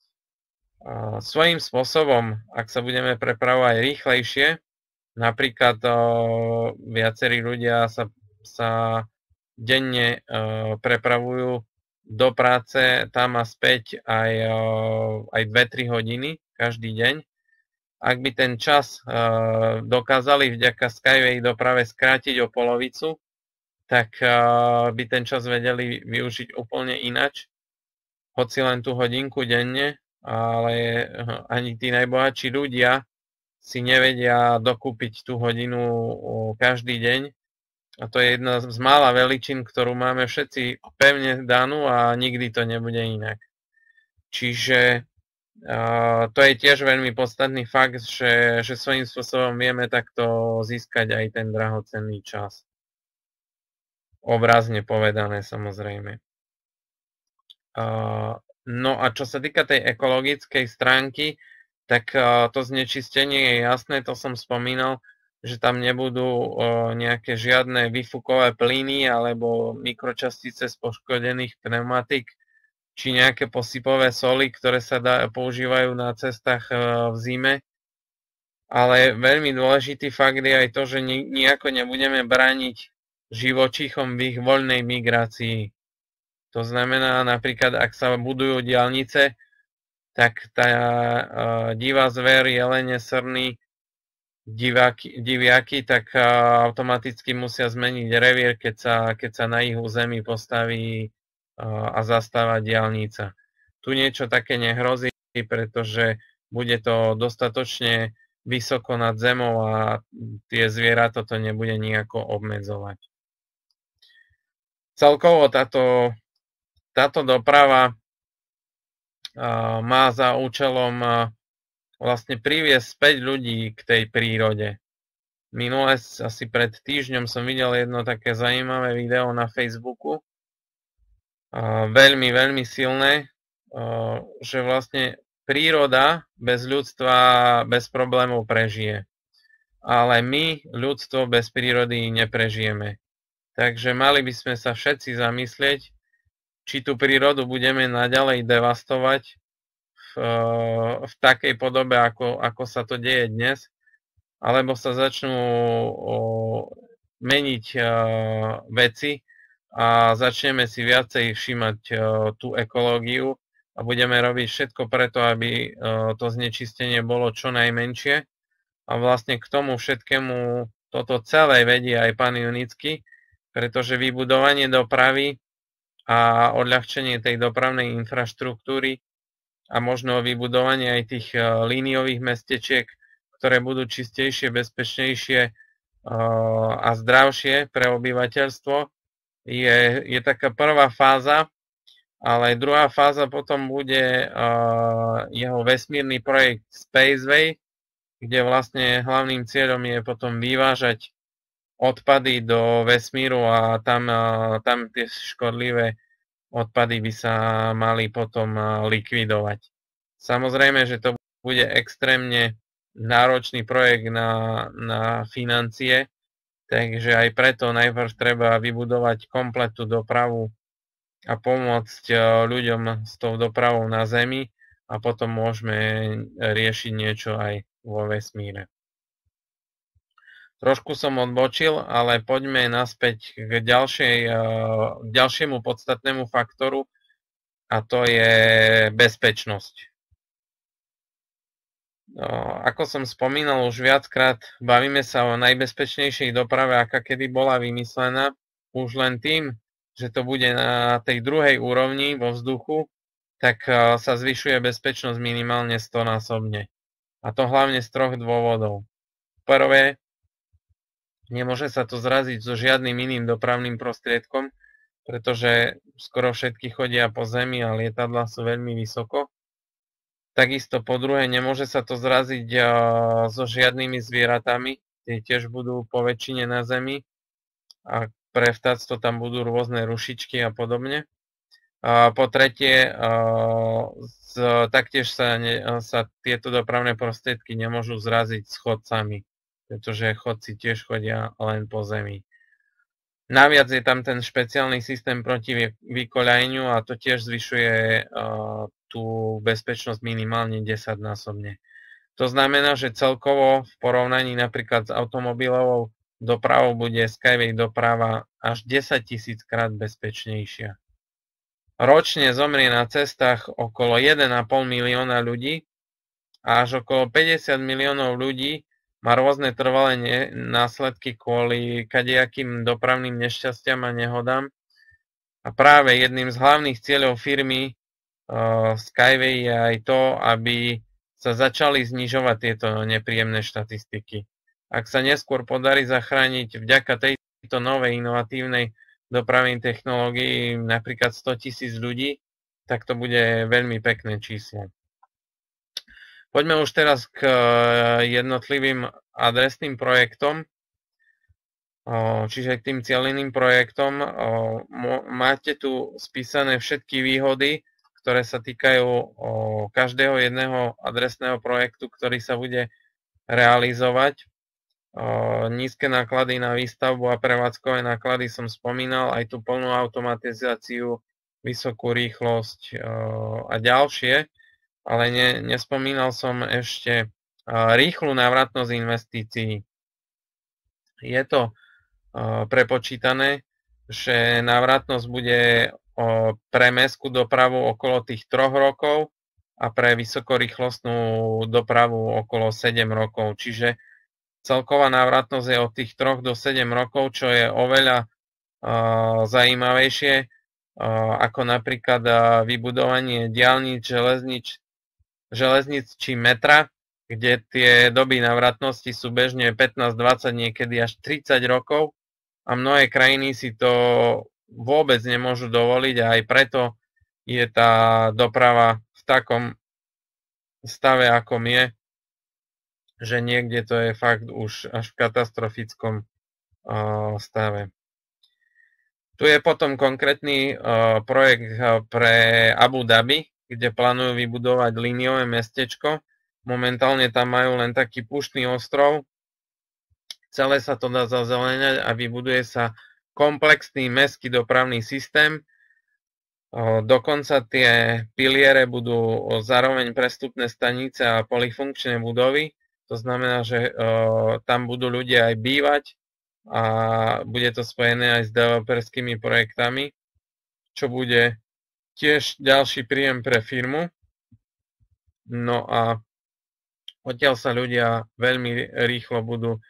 Svojím spôsobom, ak sa budeme prepravovať rýchlejšie, napríklad viacerí ľudia sa denne prepravujú do práce tam a späť aj 2-3 hodiny každý deň. Ak by ten čas dokázali vďaka Skyway doprave skrátiť o polovicu, tak by ten čas vedeli využiť úplne inač, hoci len tú hodinku denne, ale ani tí najbohatší ľudia si nevedia dokúpiť tú hodinu každý deň. A to je jedna z mála veličín, ktorú máme všetci pevne danú a nikdy to nebude inak. Čiže to je tiež veľmi podstatný fakt, že svojím spôsobom vieme takto získať aj ten drahocenný čas. Obrazne povedané, samozrejme. No a čo sa týka tej ekologickej stránky, tak to znečistenie je jasné, to som spomínal, že tam nebudú nejaké žiadne výfukové plyny alebo mikročastice z poškodených pneumatik, či nejaké posypové soli, ktoré sa používajú na cestách v zime. Ale veľmi dôležitý fakt je aj to, že nejako nebudeme brániť živočíchom v ich voľnej migrácii. To znamená napríklad, ak sa budujú diaľnice, tak tá divá zver, jelene, srny, diviaky, tak automaticky musia zmeniť revír, keď sa na ich území postaví a zastáva diaľnica. Tu niečo také nehrozí, pretože bude to dostatočne vysoko nad zemou a tie zvieratá to nebude nejako obmedzovať. Celkovo táto doprava má za účelom vlastne priviesť späť ľudí k tej prírode. Minule, asi pred týždňom, som videl jedno také zaujímavé video na Facebooku, veľmi, veľmi silné, že vlastne príroda bez ľudstva bez problémov prežije. Ale my, ľudstvo, bez prírody neprežijeme. Takže mali by sme sa všetci zamyslieť, či tú prírodu budeme naďalej devastovať v takej podobe, ako sa to deje dnes, alebo sa začnú meniť veci a začneme si viacej všímať tú ekológiu a budeme robiť všetko preto, aby to znečistenie bolo čo najmenšie. A vlastne k tomu všetkému toto celé vedie aj pán Junický, pretože vybudovanie dopravy a odľahčenie tej dopravnej infraštruktúry a možno vybudovanie aj tých líniových mestečiek, ktoré budú čistejšie, bezpečnejšie a zdravšie pre obyvateľstvo, je taká prvá fáza, ale druhá fáza potom bude jeho vesmírny projekt Spaceway, kde vlastne hlavným cieľom je potom vyvážať odpady do vesmíru a tam tie škodlivé odpady by sa mali potom likvidovať. Samozrejme, že to bude extrémne náročný projekt na financie, takže aj preto najprv treba vybudovať kompletnú dopravu a pomôcť ľuďom s tou dopravou na Zemi a potom môžeme riešiť niečo aj vo vesmíre. Trošku som odbočil, ale poďme naspäť k ďalšiemu podstatnému faktoru a to je bezpečnosť. Ako som spomínal už viackrát, bavíme sa o najbezpečnejšej doprave, aká kedy bola vymyslená. Už len tým, že to bude na tej druhej úrovni vo vzduchu, tak sa zvyšuje bezpečnosť minimálne 100-násobne. A to hlavne z 3 dôvodov. Prvé, nemôže sa to zraziť so žiadnym iným dopravným prostriedkom, pretože skoro všetky chodia po zemi a lietadlá sú veľmi vysoko. Takisto po druhé, nemôže sa to zraziť so žiadnymi zvieratami, tie tiež budú po väčšine na zemi a pre vtáctvo tam budú rôzne rušičky a podobne. Po tretie, taktiež sa tieto dopravné prostriedky nemôžu zraziť s chodcami, pretože chodci tiež chodia len po zemi. Naviac je tam ten špeciálny systém proti vykoľajeniu a to tiež zvyšuje tú bezpečnosť minimálne 10-násobne. To znamená, že celkovo v porovnaní napríklad s automobilovou dopravou bude Skyway doprava až 10 000 krát bezpečnejšia. Ročne zomrie na cestách okolo 1,5 milióna ľudí a až okolo 50 miliónov ľudí má rôzne trvalé následky kvôli kadejakým dopravným nešťastiam a nehodám. A práve jedným z hlavných cieľov firmy Skyway je aj to, aby sa začali znižovať tieto nepríjemné štatistiky. Ak sa neskôr podarí zachrániť vďaka tejto novej inovatívnej dopravnej technológii napríklad 100 000 ľudí, tak to bude veľmi pekné číslo. Poďme už teraz k jednotlivým adresným projektom, čiže k tým cieľeným projektom. Máte tu spísané všetky výhody, ktoré sa týkajú každého jedného adresného projektu, ktorý sa bude realizovať. Nízke náklady na výstavbu a prevádzkové náklady som spomínal, aj tú plnú automatizáciu, vysokú rýchlosť a ďalšie, ale nespomínal som ešte rýchlu návratnosť investícií. Je to prepočítané, že návratnosť bude pre mestskú dopravu okolo tých 3 rokov a pre vysokorýchlostnú dopravu okolo 7 rokov, čiže celková návratnosť je od tých 3 do 7 rokov, čo je oveľa zajímavejšie ako napríklad vybudovanie diaľnic, železnic či metra, kde tie doby návratnosti sú bežne 15, 20, niekedy až 30 rokov a mnohé krajiny si to vôbec nemôžu dovoliť a aj preto je tá doprava v takom stave, akom je, že niekde to je fakt už až v katastrofickom stave. Tu je potom konkrétny projekt pre Abu Dhabi, kde plánujú vybudovať líniové mestečko. Momentálne tam majú len taký púštny ostrov. Celé sa to dá zazeleňať a vybuduje sa komplexný mestský dopravný systém. Dokonca tie piliere budú zároveň prestupné stanice a polyfunkčné budovy. To znamená, že tam budú ľudia aj bývať a bude to spojené aj s developerskými projektami, čo bude tiež ďalší príjem pre firmu. No a odtiaľ sa ľudia veľmi rýchlo budú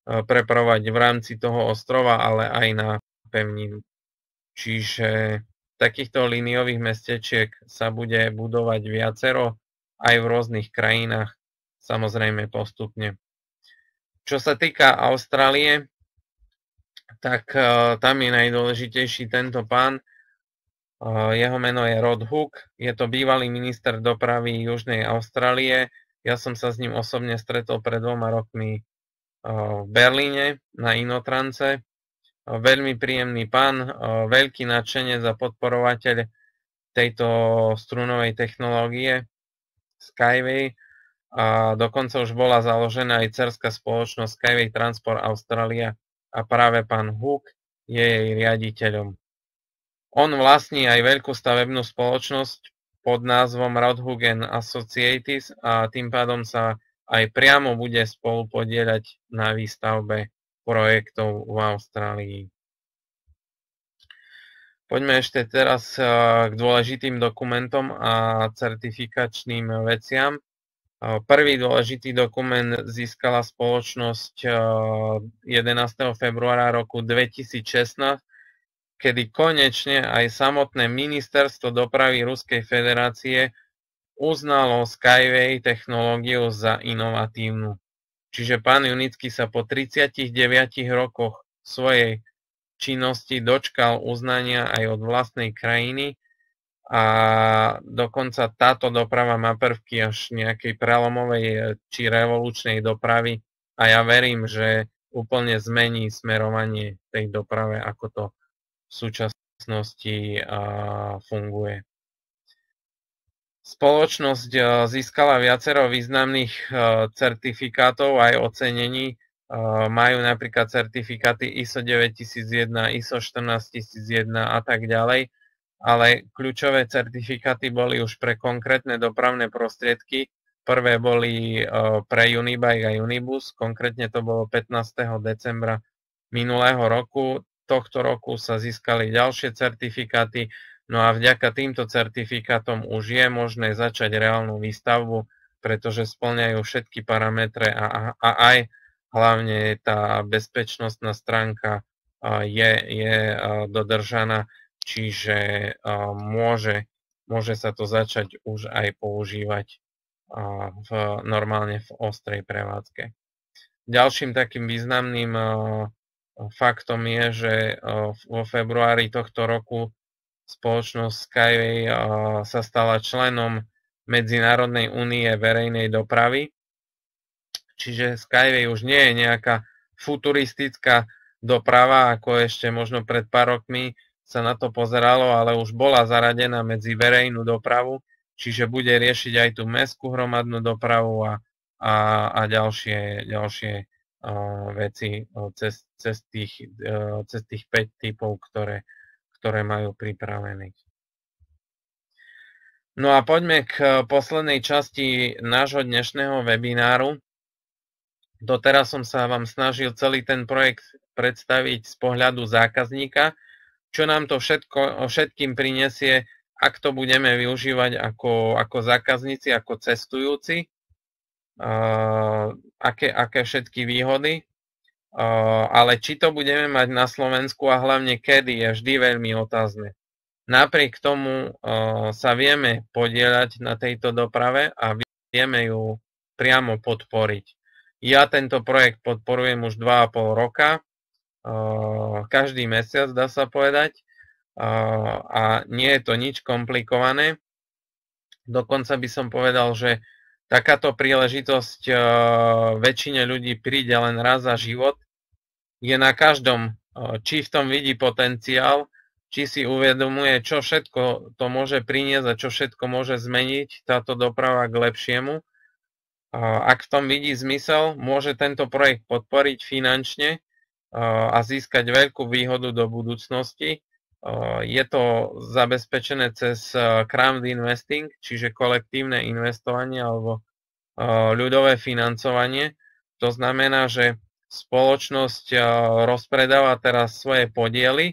prepravovať v rámci toho ostrova, ale aj na pevninu. Čiže takýchto líniových mestečiek sa bude budovať viacero aj v rôznych krajinách, samozrejme postupne. Čo sa týka Austrálie, tak tam je najdôležitejší tento pán. Jeho meno je Rod Hook, je to bývalý minister dopravy Južnej Austrálie. Ja som sa s ním osobne stretol pred 2 rokmi v Berlíne na Inotrance. Veľmi príjemný pán, veľký nadšenec a podporovateľ tejto strunovej technológie Skyway. A dokonca už bola založená aj dcerská spoločnosť Skyway Transport Australia a práve pán Hook je jej riaditeľom. On vlastní aj veľkú stavebnú spoločnosť pod názvom Rod Hook & Associates a tým pádom sa aj priamo bude spolupodieľať na výstavbe projektov v Austrálii. Poďme ešte teraz k dôležitým dokumentom a certifikačným veciam. Prvý dôležitý dokument získala spoločnosť 11. februára roku 2016, kedy konečne aj samotné ministerstvo dopravy Ruskej federácie uznalo Skyway technológiu za inovatívnu. Čiže pán Junický sa po 39 rokoch svojej činnosti dočkal uznania aj od vlastnej krajiny a dokonca táto doprava má prvky až nejakej prelomovej či revolučnej dopravy a ja verím, že úplne zmení smerovanie tej doprave, ako to v súčasnosti funguje. Spoločnosť získala viacero významných certifikátov aj ocenení. Majú napríklad certifikáty ISO 9001, ISO 14001 a tak ďalej, ale kľúčové certifikáty boli už pre konkrétne dopravné prostriedky. Prvé boli pre Unibike a Unibus, konkrétne to bolo 15. decembra minulého roku. Tohto roku sa získali ďalšie certifikáty, no a vďaka týmto certifikátom už je možné začať reálnu výstavbu, pretože spĺňajú všetky parametre a aj hlavne tá bezpečnostná stránka je dodržaná, čiže môže sa to začať už aj používať normálne v ostrej prevádzke. Ďalším takým významným faktom je, že vo februári tohto roku spoločnosť Skyway sa stala členom Medzinárodnej únie verejnej dopravy. Čiže Skyway už nie je nejaká futuristická doprava, ako ešte možno pred pár rokmi sa na to pozeralo, ale už bola zaradená medzi verejnú dopravu, čiže bude riešiť aj tú mestskú hromadnú dopravu a ďalšie veci cez tých 5 typov, ktoré majú pripravených. No a poďme k poslednej časti nášho dnešného webináru. Doteraz som sa vám snažil celý ten projekt predstaviť z pohľadu zákazníka, čo nám to všetkým prinesie, ak to budeme využívať ako zákazníci, ako cestujúci. Aké všetky výhody, ale či to budeme mať na Slovensku a hlavne kedy je vždy veľmi otázne. Napriek tomu sa vieme podieľať na tejto doprave a vieme ju priamo podporiť. Ja tento projekt podporujem už 2,5 roka, každý mesiac dá sa povedať, a nie je to nič komplikované. Dokonca by som povedal, že takáto príležitosť väčšine ľudí príde len raz za život. Je na každom, či v tom vidí potenciál, či si uvedomuje, čo všetko to môže priniesť a čo všetko môže zmeniť táto doprava k lepšiemu. Ak v tom vidí zmysel, môže tento projekt podporiť finančne a získať veľkú výhodu do budúcnosti. Je to zabezpečené cez crowd investing, čiže kolektívne investovanie alebo ľudové financovanie. To znamená, že spoločnosť rozpredáva teraz svoje podiely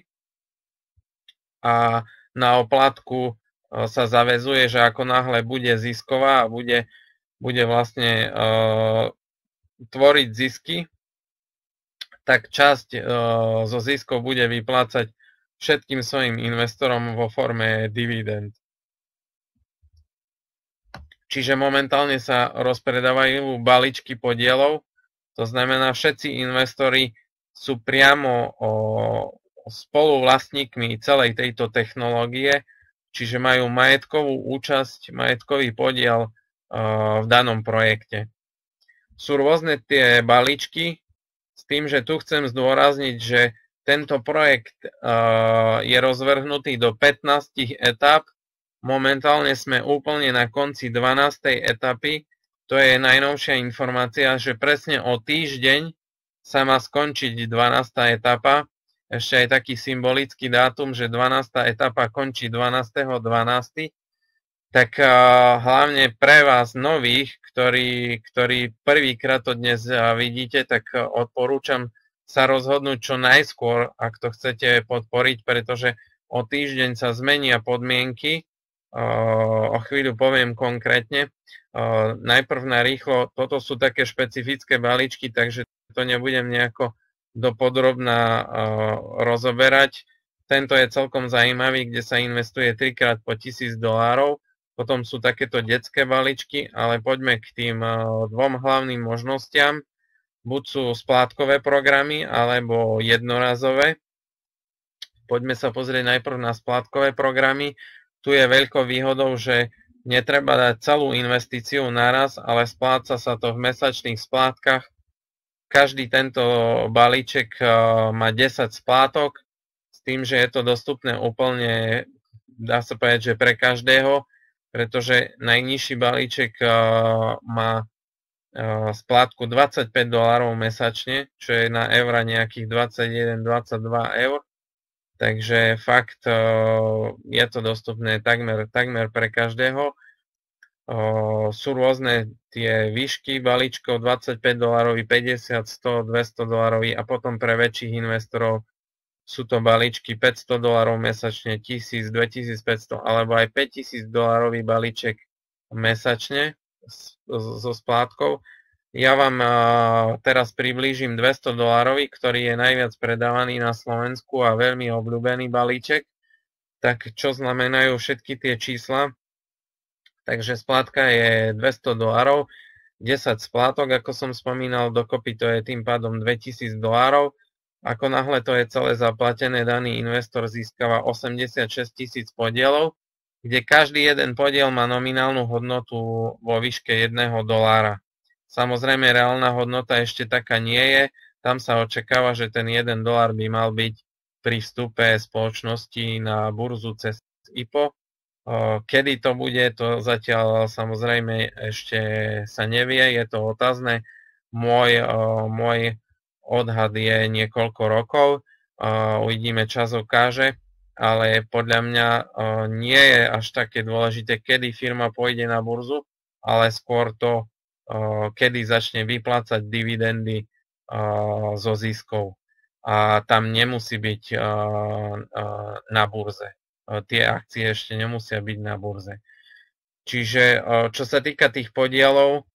a na oplatku sa zaväzuje, že ako náhle bude zisková a bude vlastne tvoriť zisky, tak časť zo ziskov bude vyplácať všetkým svojim investorom vo forme dividend. Čiže momentálne sa rozpredávajú balíčky podielov, to znamená, všetci investori sú priamo spoluvlastníkmi celej tejto technológie, čiže majú majetkovú účasť, majetkový podiel v danom projekte. Sú rôzne tie balíčky, s tým, že tu chcem zdôrazniť, že tento projekt je rozvrhnutý do 15 etáp. Momentálne sme úplne na konci 12. etapy. To je najnovšia informácia, že presne o týždeň sa má skončiť 12. etapa. Ešte aj taký symbolický dátum, že 12. etapa končí 12.12. Tak hlavne pre vás nových, ktorí prvýkrát to dnes vidíte, tak odporúčam sa rozhodnúť čo najskôr, ak to chcete podporiť, pretože o týždeň sa zmenia podmienky. O chvíľu poviem konkrétne. Najprv na rýchlo, toto sú také špecifické balíčky, takže to nebudem nejako dopodrobná rozoberať. Tento je celkom zaujímavý, kde sa investuje 3-krát po $1000. Potom sú takéto detské balíčky, ale poďme k tým dvom hlavným možnostiam. Buď sú splátkové programy, alebo jednorazové. Poďme sa pozrieť najprv na splátkové programy. Tu je veľkou výhodou, že netreba dať celú investíciu naraz, ale spláca sa to v mesačných splátkach. Každý tento balíček má 10 splátok, s tým, že je to dostupné úplne, dá sa povedať, že pre každého, pretože najnižší balíček má splátku $25 mesačne, čo je na eura nejakých 21-22 eur. Takže fakt je to dostupné takmer pre každého. Sú rôzne tie výšky balíčkov, $25, 50, 100, $200 a potom pre väčších investorov sú to balíčky $500 mesačne, 1000, 2500 alebo aj $5000 balíček mesačne so splátkou. Ja vám teraz priblížim $200, ktorý je najviac predávaný na Slovensku a veľmi obľúbený balíček. Tak čo znamenajú všetky tie čísla? Takže splátka je $200, 10 splátok, ako som spomínal, dokopy to je tým pádom $2000. Ako náhle to je celé zaplatené, daný investor získava 86 000 podielov, kde každý jeden podiel má nominálnu hodnotu vo výške $1. Samozrejme, reálna hodnota ešte taká nie je. Tam sa očakáva, že ten $1 by mal byť pri vstupe spoločnosti na burzu cez IPO. Kedy to bude, to zatiaľ samozrejme ešte sa nevie, je to otázne. Môj odhad je niekoľko rokov, uvidíme, čas ukáže, ale podľa mňa nie je až také dôležité, kedy firma pôjde na burzu, ale skôr to, kedy začne vyplácať dividendy zo ziskov. A tam nemusí byť na burze. Tie akcie ešte nemusia byť na burze. Čiže čo sa týka tých podielov,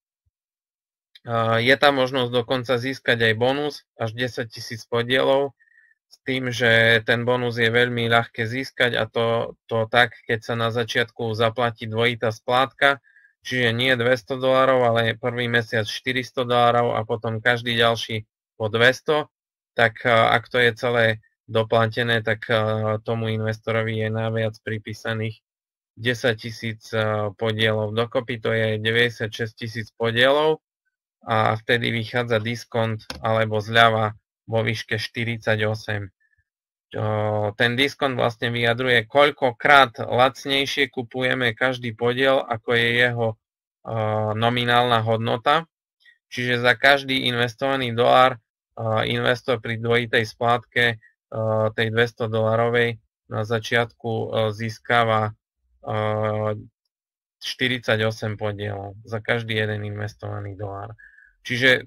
je tam možnosť dokonca získať aj bonus až 10 000 podielov, s tým, že ten bonus je veľmi ľahké získať a to tak, keď sa na začiatku zaplatí dvojitá splátka, čiže nie $200, ale prvý mesiac $400 a potom každý ďalší po 200, tak ak to je celé doplatené, tak tomu investorovi je naviac pripísaných 10 000 podielov. Dokopy to je 96 000 podielov a vtedy vychádza diskont alebo zľava vo výške 48. Ten diskont vlastne vyjadruje, koľkokrát lacnejšie kupujeme každý podiel, ako je jeho nominálna hodnota. Čiže za každý investovaný dolár investor pri dvojitej splátke tej $200 na začiatku získava 48 podielov za každý jeden investovaný dolár. Čiže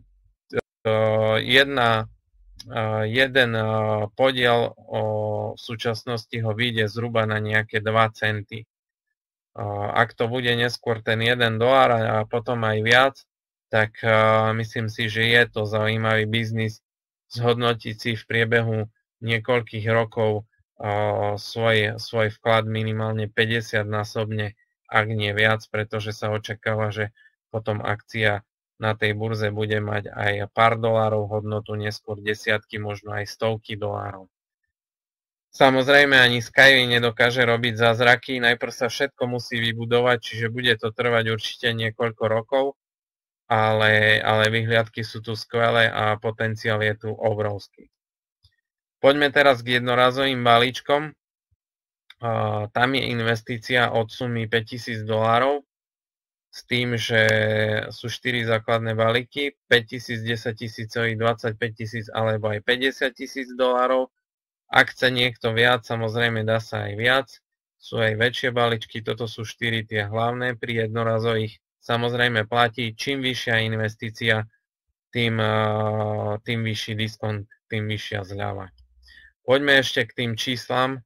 jeden podiel v súčasnosti ho vyjde zhruba na nejaké 2 centy. Ak to bude neskôr ten $1 a potom aj viac, tak myslím si, že je to zaujímavý biznis zhodnotiť si v priebehu niekoľkých rokov svoj vklad minimálne 50-násobne, ak nie viac, pretože sa očakáva, že potom akcia na tej burze bude mať aj pár dolárov hodnotu, neskôr desiatky, možno aj stovky dolárov. Samozrejme ani Skyway nedokáže robiť zázraky, najprv sa všetko musí vybudovať, čiže bude to trvať určite niekoľko rokov, ale vyhliadky sú tu skvelé a potenciál je tu obrovský. Poďme teraz k jednorazovým balíčkom. Tam je investícia od sumy $5000 s tým, že sú 4 základné balíky, 5000, 10 000, 25 000 alebo aj $50 000. Ak chce niekto viac, samozrejme dá sa aj viac. Sú aj väčšie balíčky, toto sú 4 tie hlavné. Pri jednorazových samozrejme platí, čím vyššia investícia, tým vyšší diskont, tým vyššia zľava. Poďme ešte k tým číslam,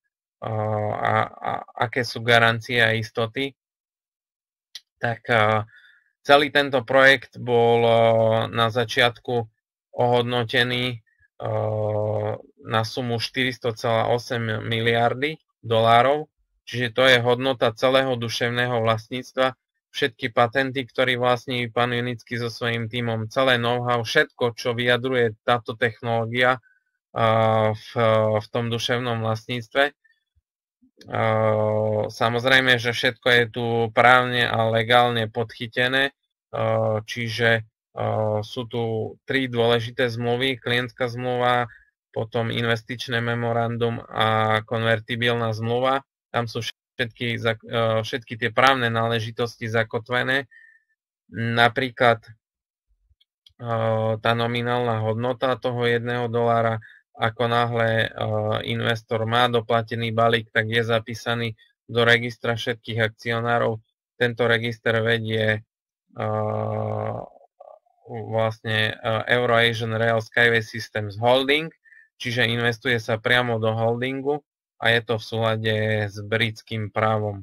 aké sú garancie a istoty. Tak celý tento projekt bol na začiatku ohodnotený na sumu 400,8 miliardy dolárov, čiže to je hodnota celého duševného vlastníctva, všetky patenty, ktoré vlastní pán Junický so svojím tímom, celé know-how, všetko, čo vyjadruje táto technológia v tom duševnom vlastníctve. Samozrejme, že všetko je tu právne a legálne podchytené, čiže sú tu 3 dôležité zmluvy, klientská zmluva, potom investičné memorandum a konvertibilná zmluva. Tam sú všetky tie právne náležitosti zakotvené. Napríklad tá nominálna hodnota toho $1, ako náhle investor má doplatený balík, tak je zapísaný do registra všetkých akcionárov. Tento register vedie vlastne Euro-Asian Rail Skyway Systems Holding, čiže investuje sa priamo do holdingu a je to v súlade s britským právom.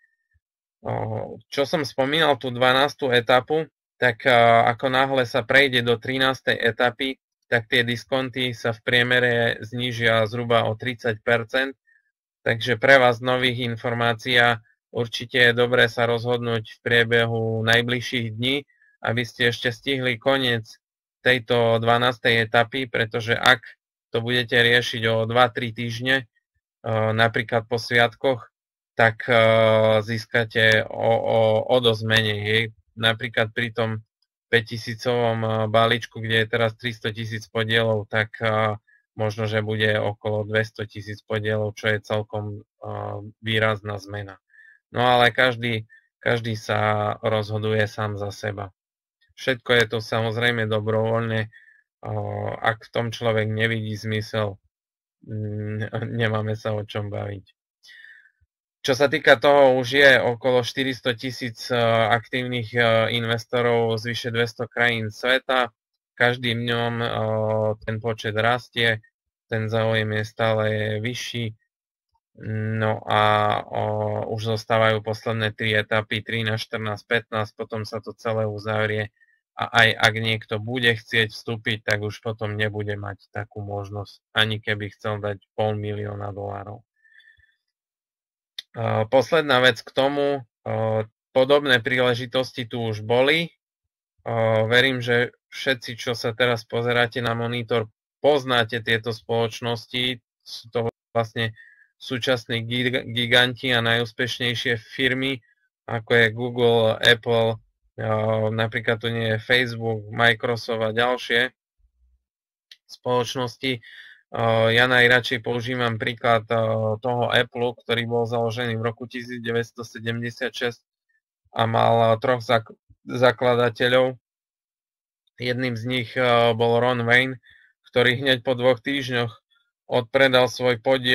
Čo som spomínal, tú 12. etapu, tak ako náhle sa prejde do 13. etapy, tak tie diskonty sa v priemere znížia zhruba o 30%. Takže pre vás nových informácií určite je dobré sa rozhodnúť v priebehu najbližších dní, aby ste ešte stihli koniec tejto 12. etapy, pretože ak to budete riešiť o 2-3 týždne, napríklad po sviatkoch, tak získate o dosť menej. Napríklad pri tom 5000 balíčku, kde je teraz 300 000 podielov, tak možno, že bude okolo 200 000 podielov, čo je celkom výrazná zmena. No ale každý sa rozhoduje sám za seba. Všetko je to samozrejme dobrovoľne. Ak v tom človek nevidí zmysel, nemáme sa o čom baviť. Čo sa týka toho, už je okolo 400 000 aktívnych investorov z vyše 200 krajín sveta. Každým dňom ten počet rastie, ten záujem je stále vyšší. No a už zostávajú posledné 3 etapy, 13, 14, 15, potom sa to celé uzavrie. A aj ak niekto bude chcieť vstúpiť, tak už potom nebude mať takú možnosť, ani keby chcel dať $500,000. Posledná vec k tomu, podobné príležitosti tu už boli. Verím, že všetci, čo sa teraz pozeráte na monitor, poznáte tieto spoločnosti. Sú to vlastne súčasní giganti a najúspešnejšie firmy, ako je Google, Apple, napríklad tu nie je Facebook, Microsoft a ďalšie spoločnosti. Ja najradšej používam príklad toho Apple, ktorý bol založený v roku 1976 a mal 3 zakladateľov. Jedným z nich bol Ron Wayne, ktorý hneď po 2 týždňoch odpredal svoj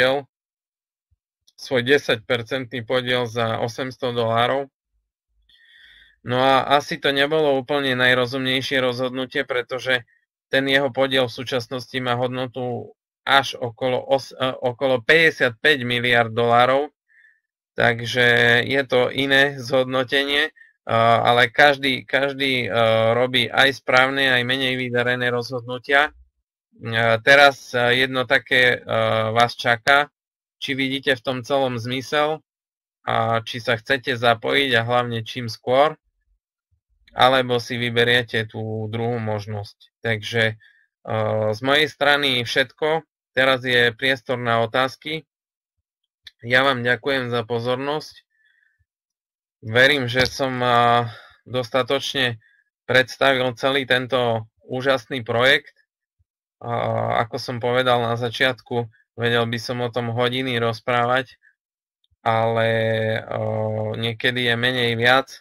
10% podiel za $800. No a asi to nebolo úplne najrozumnejšie rozhodnutie, pretože ten jeho podiel v súčasnosti má hodnotu až okolo $55 miliard. Takže je to iné zhodnotenie, ale každý robí aj správne, aj menej vydarené rozhodnutia. Teraz jedno také vás čaká, či vidíte v tom celom zmysel a či sa chcete zapojiť a hlavne čím skôr, alebo si vyberiete tú druhú možnosť. Takže z mojej strany všetko. Teraz je priestor na otázky. Ja vám ďakujem za pozornosť. Verím, že som dostatočne predstavil celý tento úžasný projekt. Ako som povedal na začiatku, vedel by som o tom hodiny rozprávať, ale niekedy je menej viac.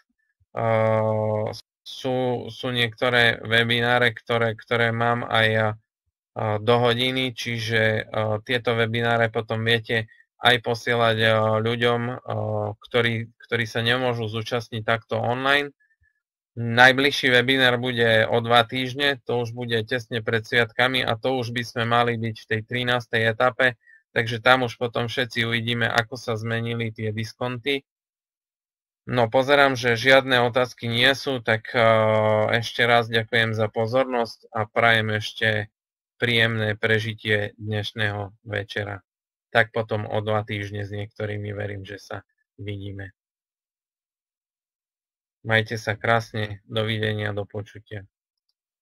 Sú niektoré webináre, ktoré mám aj do hodiny, čiže tieto webináre potom viete aj posielať ľuďom, ktorí sa nemôžu zúčastniť takto online. Najbližší webinár bude o 2 týždne, to už bude tesne pred sviatkami a to už by sme mali byť v tej 13. etape, takže tam už potom všetci uvidíme, ako sa zmenili tie diskonty. No, pozerám, že žiadne otázky nie sú, tak ešte raz ďakujem za pozornosť a prajem ešte príjemné prežitie dnešného večera. Tak potom o 2 týždne s niektorými verím, že sa vidíme. Majte sa krásne, dovidenia, do počutia.